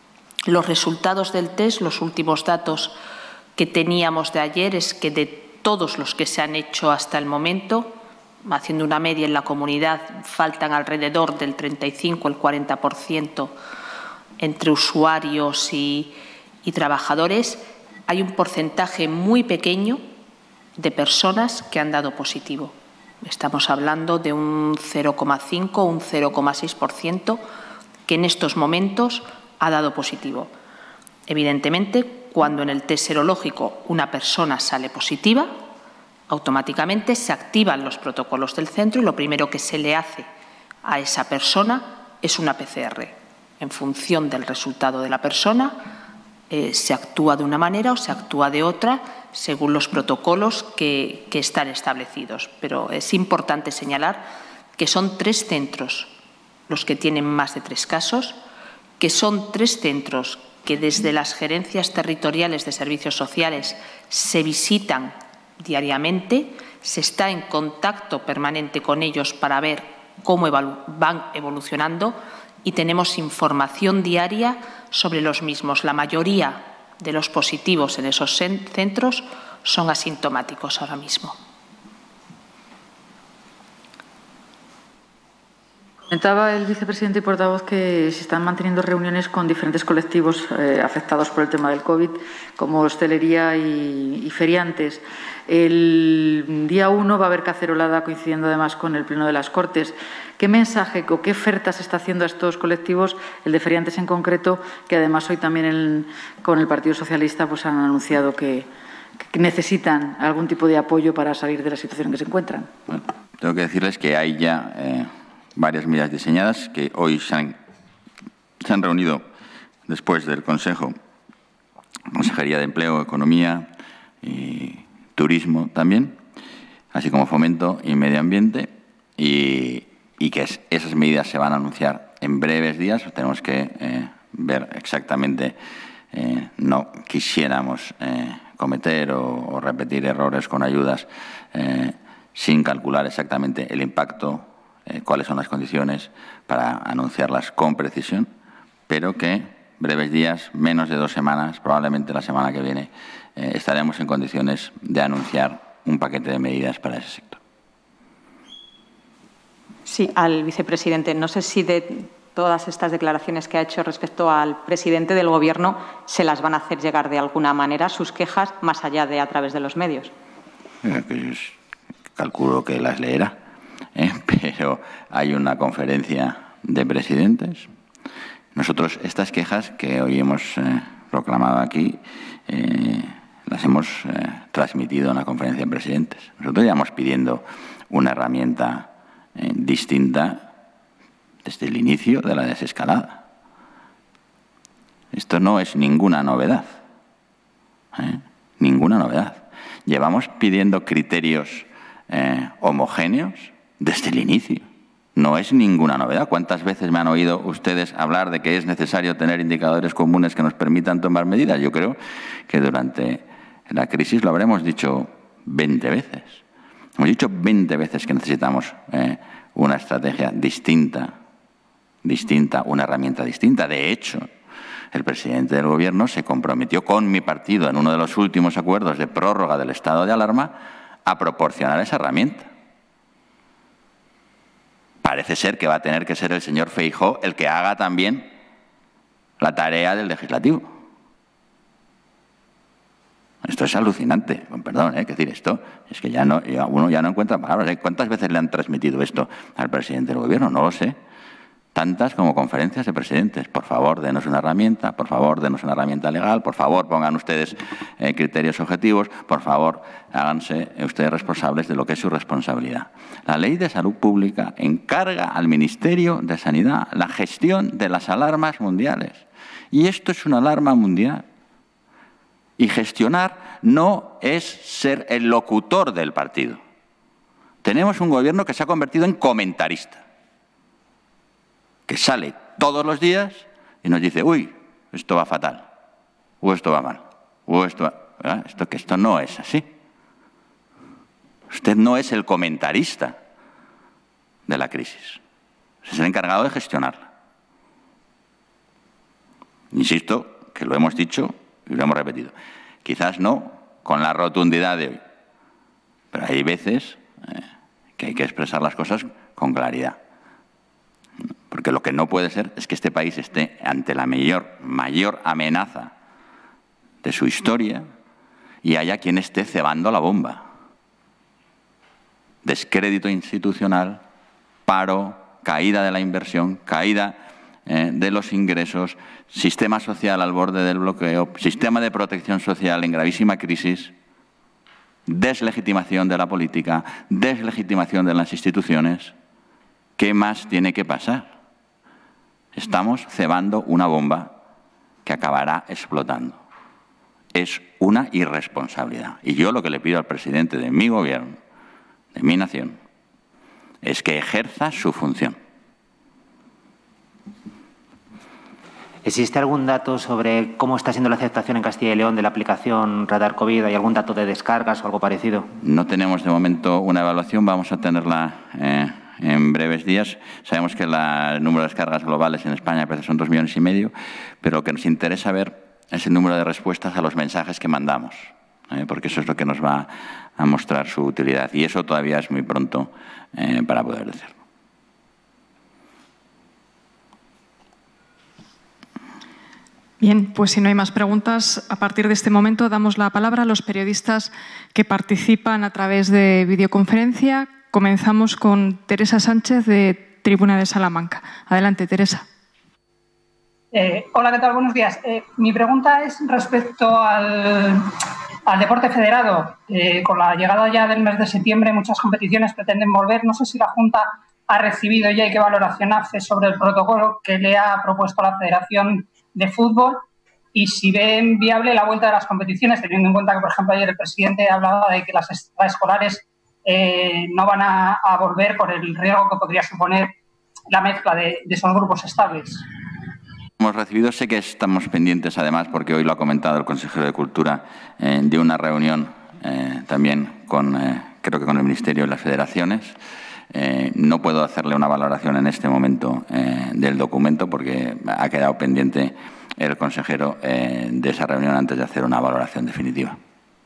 Los resultados del test, los últimos datos que teníamos de ayer, es que de todos los que se han hecho hasta el momento, haciendo una media en la comunidad, faltan alrededor del 35 al 40% entre usuarios y trabajadores. Hay un porcentaje muy pequeño de personas que han dado positivo. Estamos hablando de un 0,5 o un 0,6% que en estos momentos ha dado positivo. Evidentemente, cuando en el test serológico una persona sale positiva, automáticamente se activan los protocolos del centro y lo primero que se le hace a esa persona es una PCR. En función del resultado de la persona, se actúa de una manera o se actúa de otra según los protocolos que están establecidos. Pero es importante señalar que son 3 centros los que tienen más de 3 casos, que son 3 centros que desde las gerencias territoriales de servicios sociales se visitan diariamente, se está en contacto permanente con ellos para ver cómo van evolucionando y tenemos información diaria sobre los mismos. La mayoría de los positivos en esos centros son asintomáticos ahora mismo. Comentaba el vicepresidente y portavoz que se están manteniendo reuniones con diferentes colectivos afectados por el tema del COVID, como hostelería y feriantes. El día 1 va a haber cacerolada, coincidiendo además con el Pleno de las Cortes. ¿Qué mensaje o qué oferta se está haciendo a estos colectivos, el de feriantes en concreto, que además hoy también con el Partido Socialista pues han anunciado que necesitan algún tipo de apoyo para salir de la situación en que se encuentran? Bueno, tengo que decirles que hay ya varias medidas diseñadas que hoy se han reunido después del Consejo, Consejería de Empleo, Economía y Turismo también, así como Fomento y Medio Ambiente, y que esas medidas se van a anunciar en breves días. Tenemos que ver exactamente, no quisiéramos cometer o repetir errores con ayudas sin calcular exactamente el impacto, cuáles son las condiciones para anunciarlas con precisión, pero que breves días, menos de 2 semanas, probablemente la semana que viene, estaremos en condiciones de anunciar un paquete de medidas para ese sector. Sí, al vicepresidente. No sé si de todas estas declaraciones que ha hecho respecto al presidente del Gobierno se las van a hacer llegar de alguna manera sus quejas, más allá de a través de los medios. Calculo que las leerá, pero hay una conferencia de presidentes. Nosotros estas quejas que hoy hemos proclamado aquí las hemos transmitido en la conferencia de presidentes. Nosotros llevamos pidiendo una herramienta distinta desde el inicio de la desescalada. Esto no es ninguna novedad, ninguna novedad. Llevamos pidiendo criterios homogéneos desde el inicio. No es ninguna novedad. ¿Cuántas veces me han oído ustedes hablar de que es necesario tener indicadores comunes que nos permitan tomar medidas? Yo creo que durante la crisis lo habremos dicho 20 veces. Hemos dicho 20 veces que necesitamos una estrategia distinta, una herramienta distinta. De hecho, el presidente del Gobierno se comprometió con mi partido en uno de los últimos acuerdos de prórroga del estado de alarma a proporcionar esa herramienta. Parece ser que va a tener que ser el señor Feijóo el que haga también la tarea del legislativo. Esto es alucinante, con perdón, es decir, esto es que uno ya no encuentra palabras. ¿Cuántas veces le han transmitido esto al presidente del Gobierno? No lo sé, tantas como conferencias de presidentes. Por favor, denos una herramienta, por favor, denos una herramienta legal, por favor, pongan ustedes criterios objetivos, por favor, háganse ustedes responsables de lo que es su responsabilidad. La Ley de Salud Pública encarga al Ministerio de Sanidad la gestión de las alarmas mundiales. Y esto es una alarma mundial. Y gestionar no es ser el locutor del partido. Tenemos un gobierno que se ha convertido en comentarista, que sale todos los días y nos dice, uy, esto va fatal, o esto va mal, o esto va... ¿verdad? Esto no es así. Usted no es el comentarista de la crisis. Es el encargado de gestionarla. Insisto, que lo hemos dicho y lo hemos repetido. Quizás no con la rotundidad de hoy, pero hay veces que hay que expresar las cosas con claridad. Porque lo que no puede ser es que este país esté ante la mayor amenaza de su historia y haya quien esté cebando la bomba. Descrédito institucional, paro, caída de la inversión, caída de los ingresos, sistema social al borde del bloqueo, sistema de protección social en gravísima crisis, deslegitimación de la política, deslegitimación de las instituciones. ¿Qué más tiene que pasar? Estamos cebando una bomba que acabará explotando. Es una irresponsabilidad. Y yo lo que le pido al presidente de mi gobierno, de mi nación, es que ejerza su función. ¿Existe algún dato sobre cómo está siendo la aceptación en Castilla y León de la aplicación Radar COVID? ¿Hay algún dato de descargas o algo parecido? No tenemos de momento una evaluación, vamos a tenerla en breves días. Sabemos que el número de descargas globales en España son 2,5 millones, pero lo que nos interesa ver es el número de respuestas a los mensajes que mandamos, porque eso es lo que nos va a mostrar su utilidad. Y eso todavía es muy pronto para poder decirlo. Bien, pues si no hay más preguntas, a partir de este momento damos la palabra a los periodistas que participan a través de videoconferencia. Comenzamos con Teresa Sánchez, de Tribuna de Salamanca. Adelante, Teresa. Hola, ¿qué tal? Buenos días. Mi pregunta es respecto al deporte federado. Con la llegada ya del mes de septiembre, muchas competiciones pretenden volver. No sé si la Junta ha recibido ya y qué valoración hace sobre el protocolo que le ha propuesto la Federación de Fútbol y si ven viable la vuelta de las competiciones, teniendo en cuenta que, por ejemplo, ayer el presidente hablaba de que las extraescolares no van a volver por el riesgo que podría suponer la mezcla de esos grupos estables. Hemos recibido, sé que estamos pendientes además, porque hoy lo ha comentado el consejero de Cultura, de una reunión también creo que con el Ministerio y las federaciones. No puedo hacerle una valoración en este momento del documento porque ha quedado pendiente el consejero de esa reunión antes de hacer una valoración definitiva.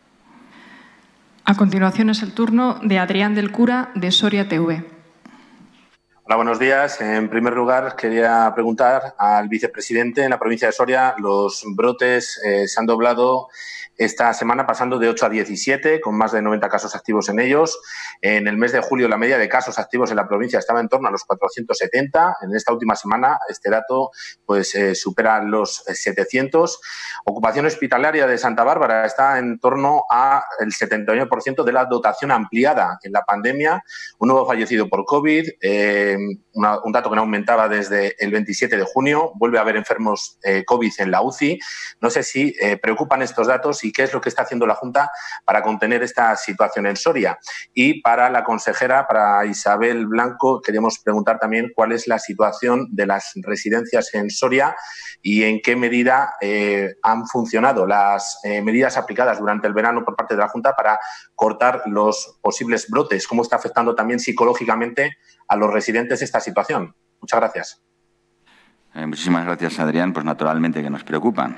A continuación es el turno de Adrián del Cura, de Soria TV. Hola, buenos días. En primer lugar, quería preguntar al vicepresidente. En la provincia de Soria los brotes se han doblado esta semana, pasando de 8 a 17, con más de 90 casos activos en ellos. En el mes de julio, la media de casos activos en la provincia estaba en torno a los 470. En esta última semana, este dato supera los 700. Ocupación hospitalaria de Santa Bárbara está en torno al 79% de la dotación ampliada en la pandemia. Un nuevo fallecido por COVID, un dato que no aumentaba desde el 27 de junio. Vuelve a haber enfermos COVID en la UCI. No sé si preocupan estos datos y qué es lo que está haciendo la Junta para contener esta situación en Soria. Y para la consejera, para Isabel Blanco, queremos preguntar también cuál es la situación de las residencias en Soria y en qué medida han funcionado las medidas aplicadas durante el verano por parte de la Junta para cortar los posibles brotes. ¿Cómo está afectando también psicológicamente a los residentes esta situación? Muchas gracias. Muchísimas gracias, Adrián. Pues naturalmente que nos preocupa,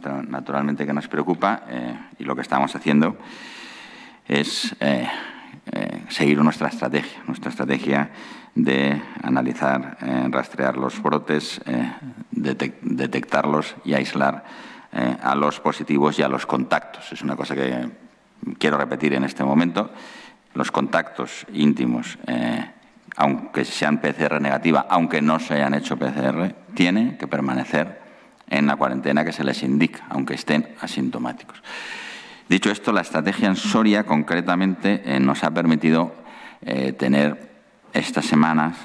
y lo que estamos haciendo es seguir nuestra estrategia de analizar, rastrear los brotes, detectarlos y aislar a los positivos y a los contactos. Es una cosa que quiero repetir en este momento. Los contactos íntimos aunque sean PCR negativa, aunque no se hayan hecho PCR, tienen que permanecer en la cuarentena que se les indica, aunque estén asintomáticos. Dicho esto, la estrategia en Soria concretamente nos ha permitido tener estas semanas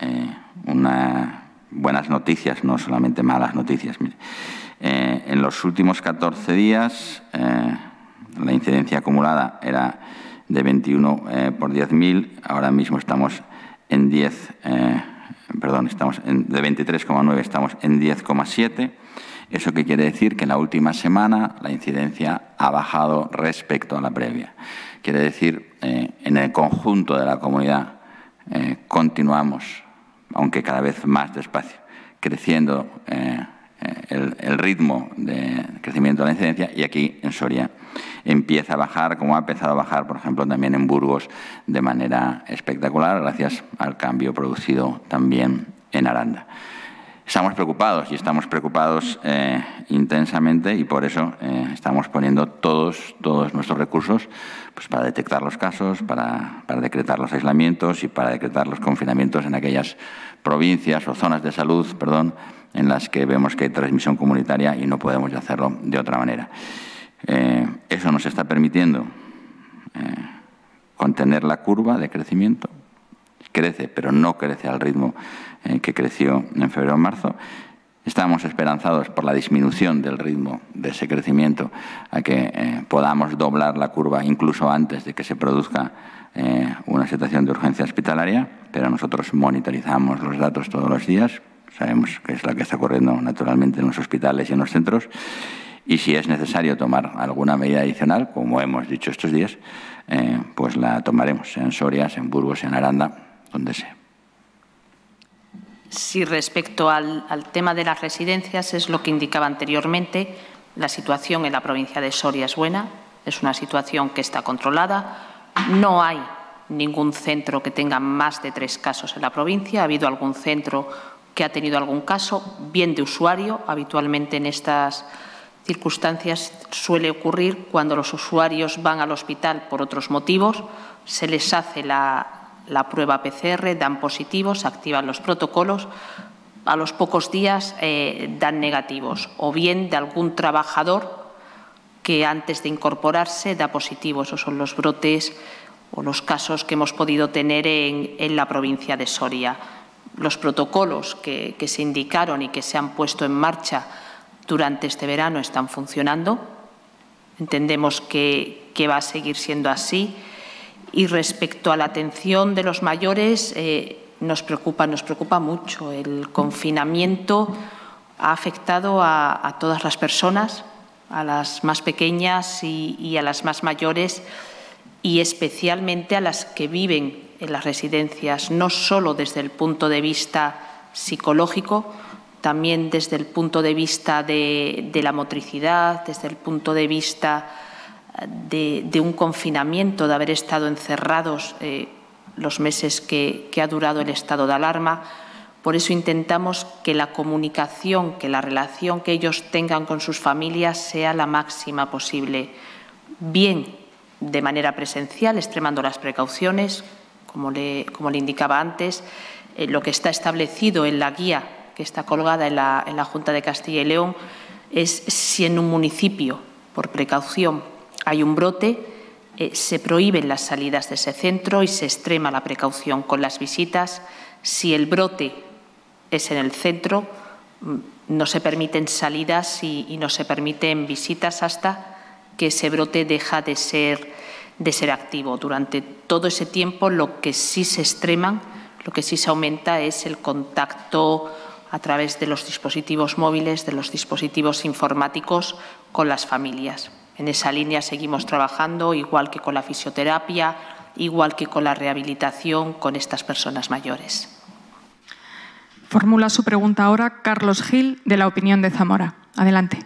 buenas noticias, no solamente malas noticias. Mire, en los últimos 14 días la incidencia acumulada era de 21 por 10.000, ahora mismo estamos en 10, estamos de 23,9 estamos en 10,7. ¿Eso qué quiere decir? Que en la última semana la incidencia ha bajado respecto a la previa. Quiere decir, en el conjunto de la comunidad continuamos, aunque cada vez más despacio, creciendo el ritmo de crecimiento de la incidencia, y aquí en Soria empieza a bajar, como ha empezado a bajar, por ejemplo, también en Burgos de manera espectacular, gracias al cambio producido también en Aranda. Estamos preocupados y estamos preocupados intensamente, y por eso estamos poniendo todos nuestros recursos pues, para detectar los casos, para decretar los aislamientos y para decretar los confinamientos en aquellas provincias o zonas de salud, en las que vemos que hay transmisión comunitaria y no podemos hacerlo de otra manera. Eso nos está permitiendo contener la curva de crecimiento. Crece, pero no crece al ritmo que creció en febrero o marzo. Estamos esperanzados por la disminución del ritmo de ese crecimiento a que podamos doblar la curva incluso antes de que se produzca una situación de urgencia hospitalaria, pero nosotros monitorizamos los datos todos los días, sabemos qué es lo que está ocurriendo naturalmente en los hospitales y en los centros, y si es necesario tomar alguna medida adicional, como hemos dicho estos días, pues la tomaremos, sea en Soria, sea en Burgos, sea en Aranda, donde sea. Sí, respecto al tema de las residencias, es lo que indicaba anteriormente. La situación en la provincia de Soria es buena, es una situación que está controlada. No hay ningún centro que tenga más de 3 casos en la provincia. Ha habido algún centro que ha tenido algún caso, bien de usuario. Habitualmente en estas circunstancias suele ocurrir cuando los usuarios van al hospital por otros motivos, se les hace la prueba PCR, dan positivos, se activan los protocolos, a los pocos días dan negativos, o bien de algún trabajador que antes de incorporarse da positivo. Esos son los brotes o los casos que hemos podido tener en la provincia de Soria. Los protocolos que se indicaron y que se han puesto en marcha durante este verano están funcionando. Entendemos que va a seguir siendo así. Y respecto a la atención de los mayores, nos preocupa mucho. El confinamiento ha afectado a todas las personas, a las más pequeñas y a las más mayores, y especialmente a las que viven en las residencias, no solo desde el punto de vista psicológico, también desde el punto de vista de la motricidad, desde el punto de vista de un confinamiento, de haber estado encerrados los meses que ha durado el estado de alarma. Por eso intentamos que la comunicación, que la relación que ellos tengan con sus familias sea la máxima posible, bien de manera presencial, extremando las precauciones, como le indicaba antes, lo que está establecido en la guía que está colgada en la Junta de Castilla y León es si en un municipio, por precaución, hay un brote, se prohíben las salidas de ese centro y se extrema la precaución con las visitas. Si el brote es en el centro, no se permiten salidas y no se permiten visitas hasta que ese brote deja de ser activo. Durante todo ese tiempo lo que sí se extreman, lo que sí se aumenta es el contacto a través de los dispositivos móviles, de los dispositivos informáticos con las familias. En esa línea seguimos trabajando, igual que con la fisioterapia, igual que con la rehabilitación con estas personas mayores. Formula su pregunta ahora Carlos Gil, de La Opinión de Zamora. Adelante.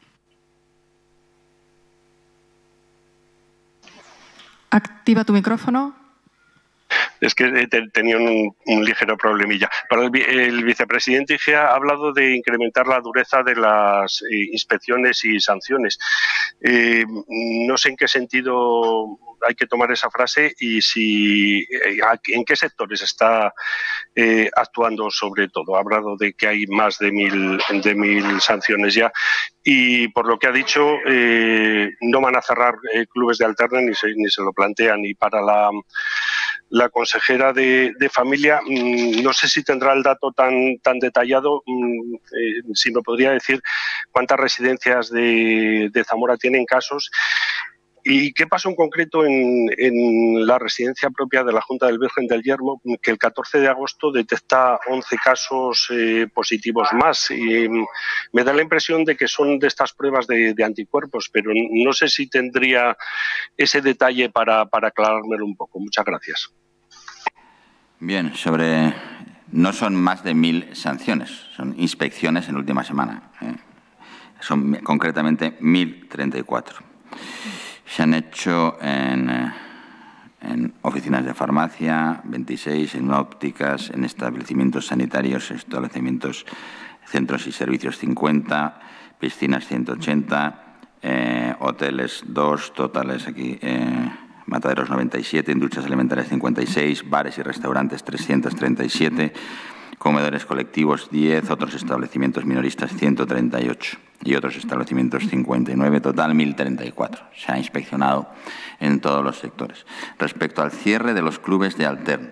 Activa tu micrófono. Es que tenía un ligero problemilla. Para el vicepresidente Igea ha hablado de incrementar la dureza de las inspecciones y sanciones. No sé en qué sentido hay que tomar esa frase y en qué sectores está actuando sobre todo. Ha hablado de que hay más de 1.000 sanciones ya y por lo que ha dicho no van a cerrar clubes de alterna ni se lo plantean. Y para la consejera de Familia, no sé si tendrá el dato tan detallado, si me podría decir cuántas residencias de Zamora tienen casos y qué pasó en concreto en la residencia propia de la Junta del Virgen del Yermo, que el 14 de agosto detecta 11 casos positivos más. Y me da la impresión de que son de estas pruebas de anticuerpos, pero no sé si tendría ese detalle para aclarármelo un poco. Muchas gracias. Bien, no son más de 1.000 sanciones, son inspecciones en la última semana. Son concretamente 1.034. Se han hecho en oficinas de farmacia, 26, en ópticas, en establecimientos sanitarios, establecimientos, centros y servicios 50, piscinas 180, hoteles 2, totales aquí, mataderos 97, industrias alimentarias 56, bares y restaurantes 337, comedores colectivos 10, otros establecimientos minoristas 138 y otros establecimientos 59, total 1.034. Se ha inspeccionado en todos los sectores. Respecto al cierre de los clubes de alterno,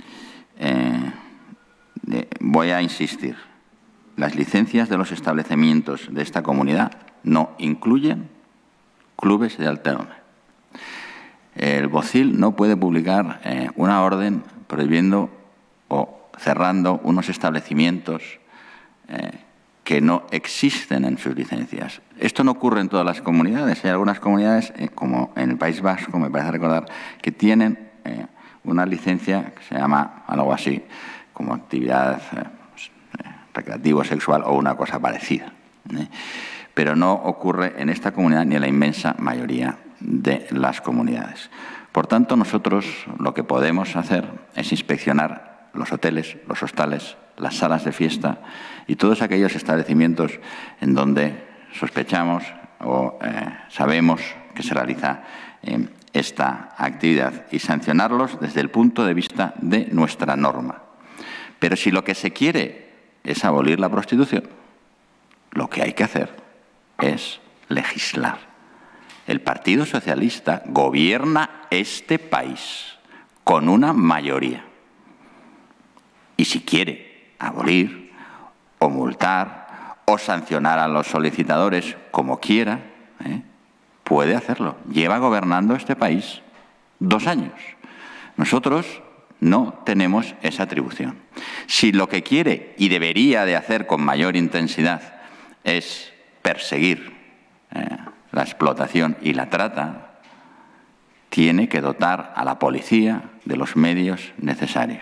voy a insistir, las licencias de los establecimientos de esta comunidad no incluyen clubes de alterno. El BOCIL no puede publicar una orden prohibiendo o cerrando unos establecimientos que no existen en sus licencias. Esto no ocurre en todas las comunidades. Hay algunas comunidades, como en el País Vasco, me parece recordar, que tienen una licencia que se llama algo así, como actividad recreativa sexual o una cosa parecida. Pero no ocurre en esta comunidad ni en la inmensa mayoría de las comunidades. Por tanto, nosotros lo que podemos hacer es inspeccionar los hoteles, los hostales, las salas de fiesta y todos aquellos establecimientos en donde sospechamos o sabemos que se realiza esta actividad y sancionarlos desde el punto de vista de nuestra norma. Pero si lo que se quiere es abolir la prostitución, lo que hay que hacer es legislar. El Partido Socialista gobierna este país con una mayoría. Y si quiere abolir o multar o sancionar a los solicitadores como quiera, puede hacerlo. Lleva gobernando este país 2 años. Nosotros no tenemos esa atribución. Si lo que quiere y debería de hacer con mayor intensidad es perseguir la explotación y la trata, tiene que dotar a la policía de los medios necesarios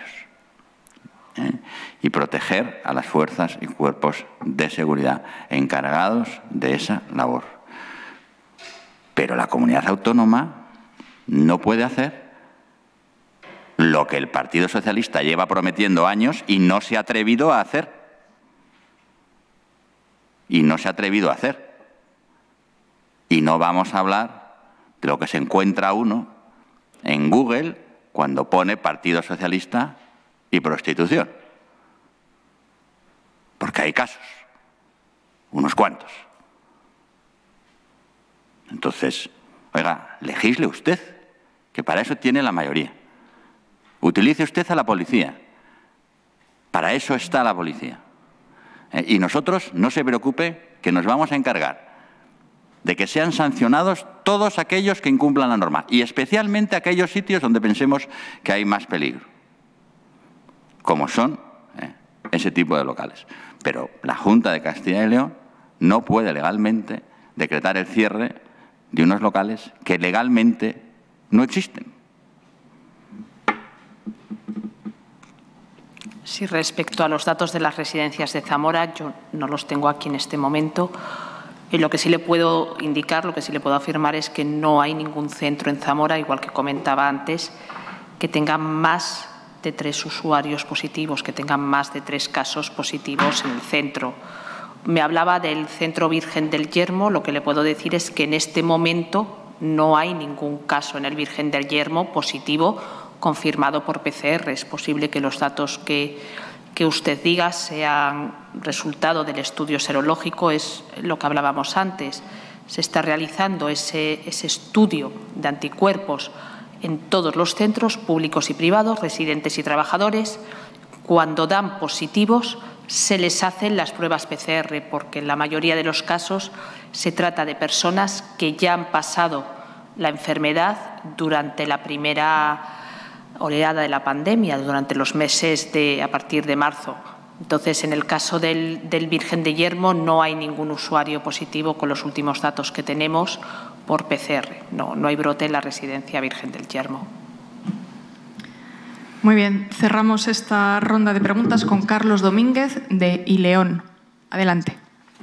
y proteger a las fuerzas y cuerpos de seguridad encargados de esa labor. Pero la comunidad autónoma no puede hacer lo que el Partido Socialista lleva prometiendo años y no se ha atrevido a hacer. Y no se ha atrevido a hacer. Y no vamos a hablar de lo que se encuentra uno en Google cuando pone Partido Socialista y prostitución. Porque hay casos, unos cuantos. Entonces, oiga, legisle usted, que para eso tiene la mayoría. Utilice usted a la policía. Para eso está la policía. Y nosotros, no se preocupe, que nos vamos a encargar de que sean sancionados todos aquellos que incumplan la norma, y especialmente aquellos sitios donde pensemos que hay más peligro, como son ese tipo de locales. Pero la Junta de Castilla y León no puede legalmente decretar el cierre de unos locales que legalmente no existen. Sí, respecto a los datos de las residencias de Zamora, yo no los tengo aquí en este momento. Y lo que sí le puedo indicar, lo que sí le puedo afirmar es que no hay ningún centro en Zamora, igual que comentaba antes, que tenga más de 3 usuarios positivos, que tengan más de 3 casos positivos en el centro. Me hablaba del Centro Virgen del Yermo. Lo que le puedo decir es que en este momento no hay ningún caso en el Virgen del Yermo positivo confirmado por PCR. Es posible que los datos que usted diga sean resultado del estudio serológico, es lo que hablábamos antes. Se está realizando ese estudio de anticuerpos en todos los centros públicos y privados, residentes y trabajadores. Cuando dan positivos, se les hacen las pruebas PCR, porque en la mayoría de los casos se trata de personas que ya han pasado la enfermedad durante la primera oleada de la pandemia, durante los meses a partir de marzo. Entonces, en el caso del Virgen de Yermo no hay ningún usuario positivo con los últimos datos que tenemos por PCR. No hay brote en la residencia Virgen del Yermo. Muy bien, cerramos esta ronda de preguntas con Carlos Domínguez de iLeón. Adelante.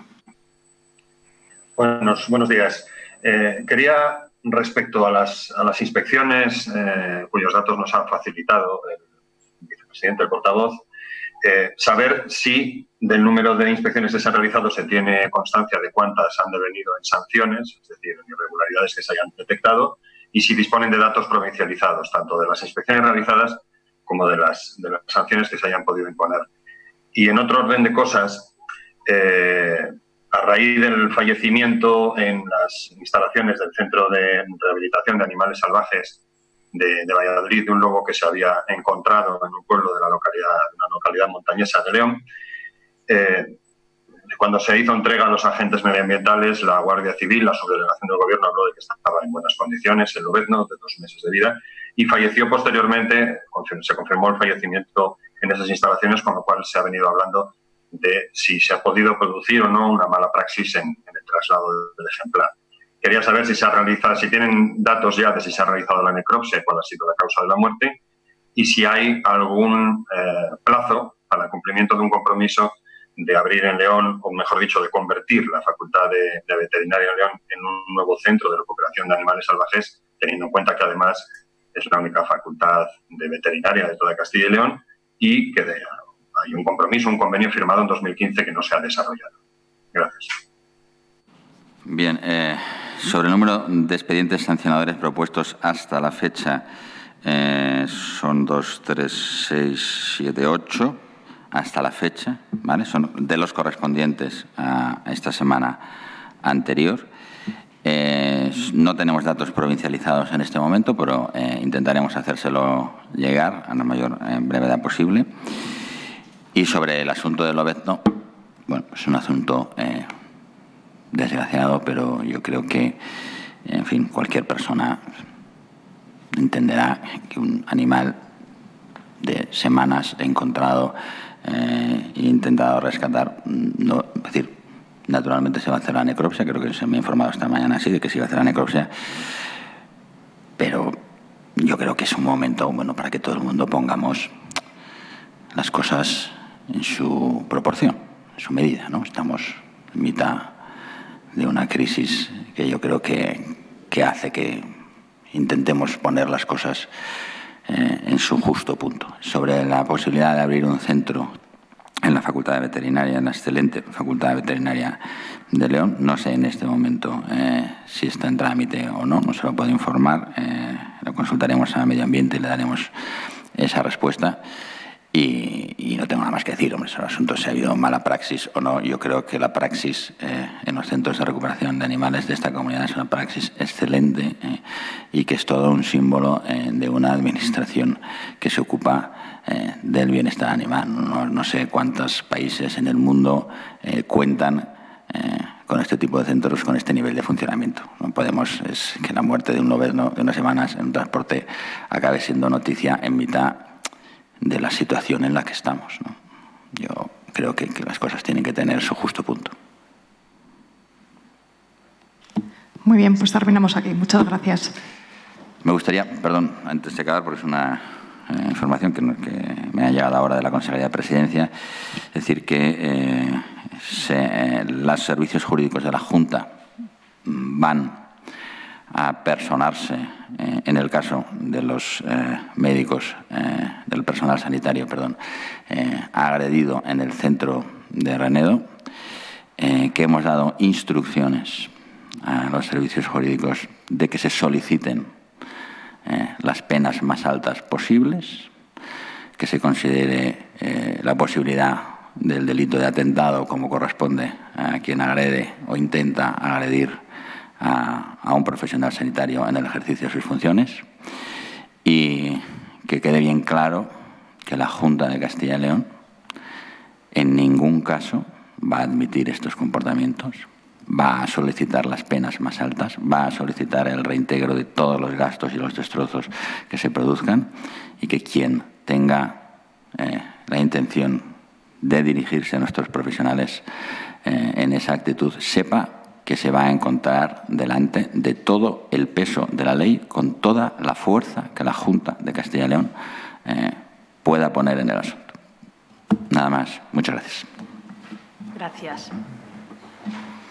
Buenos días. Quería, respecto a las inspecciones cuyos datos nos ha facilitado el vicepresidente, el portavoz, saber si del número de inspecciones que se han realizado se tiene constancia de cuántas han devenido en sanciones, es decir, en irregularidades que se hayan detectado, y si disponen de datos provincializados, tanto de las inspecciones realizadas como de las sanciones que se hayan podido imponer. Y en otro orden de cosas, a raíz del fallecimiento en las instalaciones del Centro de Rehabilitación de Animales Salvajes de Valladolid, de un lobo que se había encontrado en un pueblo de una localidad montañesa de León, cuando se hizo entrega a los agentes medioambientales, la Guardia Civil, la subdelegación del Gobierno, habló de que estaba en buenas condiciones, el lobezno, de 2 meses de vida, y falleció posteriormente. Se confirmó el fallecimiento en esas instalaciones, con lo cual se ha venido hablando de si se ha podido producir o no una mala praxis en el traslado del ejemplar. Quería saber si si tienen datos ya de si se ha realizado la necropsia, cuál ha sido la causa de la muerte, y si hay algún plazo para el cumplimiento de un compromiso de abrir en León, o mejor dicho, de convertir la Facultad de Veterinaria en León en un nuevo centro de recuperación de animales salvajes, teniendo en cuenta que además es la única facultad de veterinaria de toda Castilla y León, y que hay un compromiso, un convenio firmado en 2015 que no se ha desarrollado. Gracias. Bien, sobre el número de expedientes sancionadores propuestos hasta la fecha, son 2, 3, 6, 7, 8 hasta la fecha, ¿vale? Son de los correspondientes a esta semana anterior. No tenemos datos provincializados en este momento, pero intentaremos hacérselo llegar a la mayor brevedad posible. Y sobre el asunto del lobezno, bueno, es un asunto desgraciado, pero yo creo que, en fin, cualquier persona entenderá que un animal de semanas encontrado e intentado rescatar, no, es decir, naturalmente se va a hacer la necropsia, creo que se me ha informado esta mañana así de que se iba a hacer la necropsia, pero yo creo que es un momento bueno para que todo el mundo pongamos las cosas en su proporción, en su medida, ¿no? Estamos en mitad de una crisis que yo creo que hace que intentemos poner las cosas en su justo punto. Sobre la posibilidad de abrir un centro en la Facultad de Veterinaria, en la excelente Facultad de Veterinaria de León, no sé en este momento si está en trámite o no, no se lo puedo informar. Lo consultaremos a Medio Ambiente y le daremos esa respuesta. Y no tengo nada más que decir, hombre, sobre el asunto si ha habido mala praxis o no. Yo creo que la praxis en los centros de recuperación de animales de esta comunidad es una praxis excelente y que es todo un símbolo de una administración que se ocupa del bienestar animal. No sé cuántos países en el mundo cuentan con este tipo de centros, con este nivel de funcionamiento. No podemos es que la muerte de un lobezno de unas semanas en un transporte acabe siendo noticia en mitad de la situación en la que estamos, ¿no? Yo creo que las cosas tienen que tener su justo punto. Muy bien, pues terminamos aquí. Muchas gracias. Me gustaría, perdón, antes de acabar, porque es una información que me ha llegado ahora de la Consejería de Presidencia, es decir, que los servicios jurídicos de la Junta van a personarse en el caso de los médicos, del personal sanitario, perdón, agredido en el centro de Renedo, que hemos dado instrucciones a los servicios jurídicos de que se soliciten las penas más altas posibles, que se considere la posibilidad del delito de atentado como corresponde a quien agrede o intenta agredir a un profesional sanitario en el ejercicio de sus funciones, y que quede bien claro que la Junta de Castilla y León en ningún caso va a admitir estos comportamientos, va a solicitar las penas más altas, va a solicitar el reintegro de todos los gastos y los destrozos que se produzcan, y que quien tenga la intención de dirigirse a nuestros profesionales en esa actitud sepa que se va a encontrar delante de todo el peso de la ley, con toda la fuerza que la Junta de Castilla y León pueda poner en el asunto. Nada más. Muchas gracias. Gracias.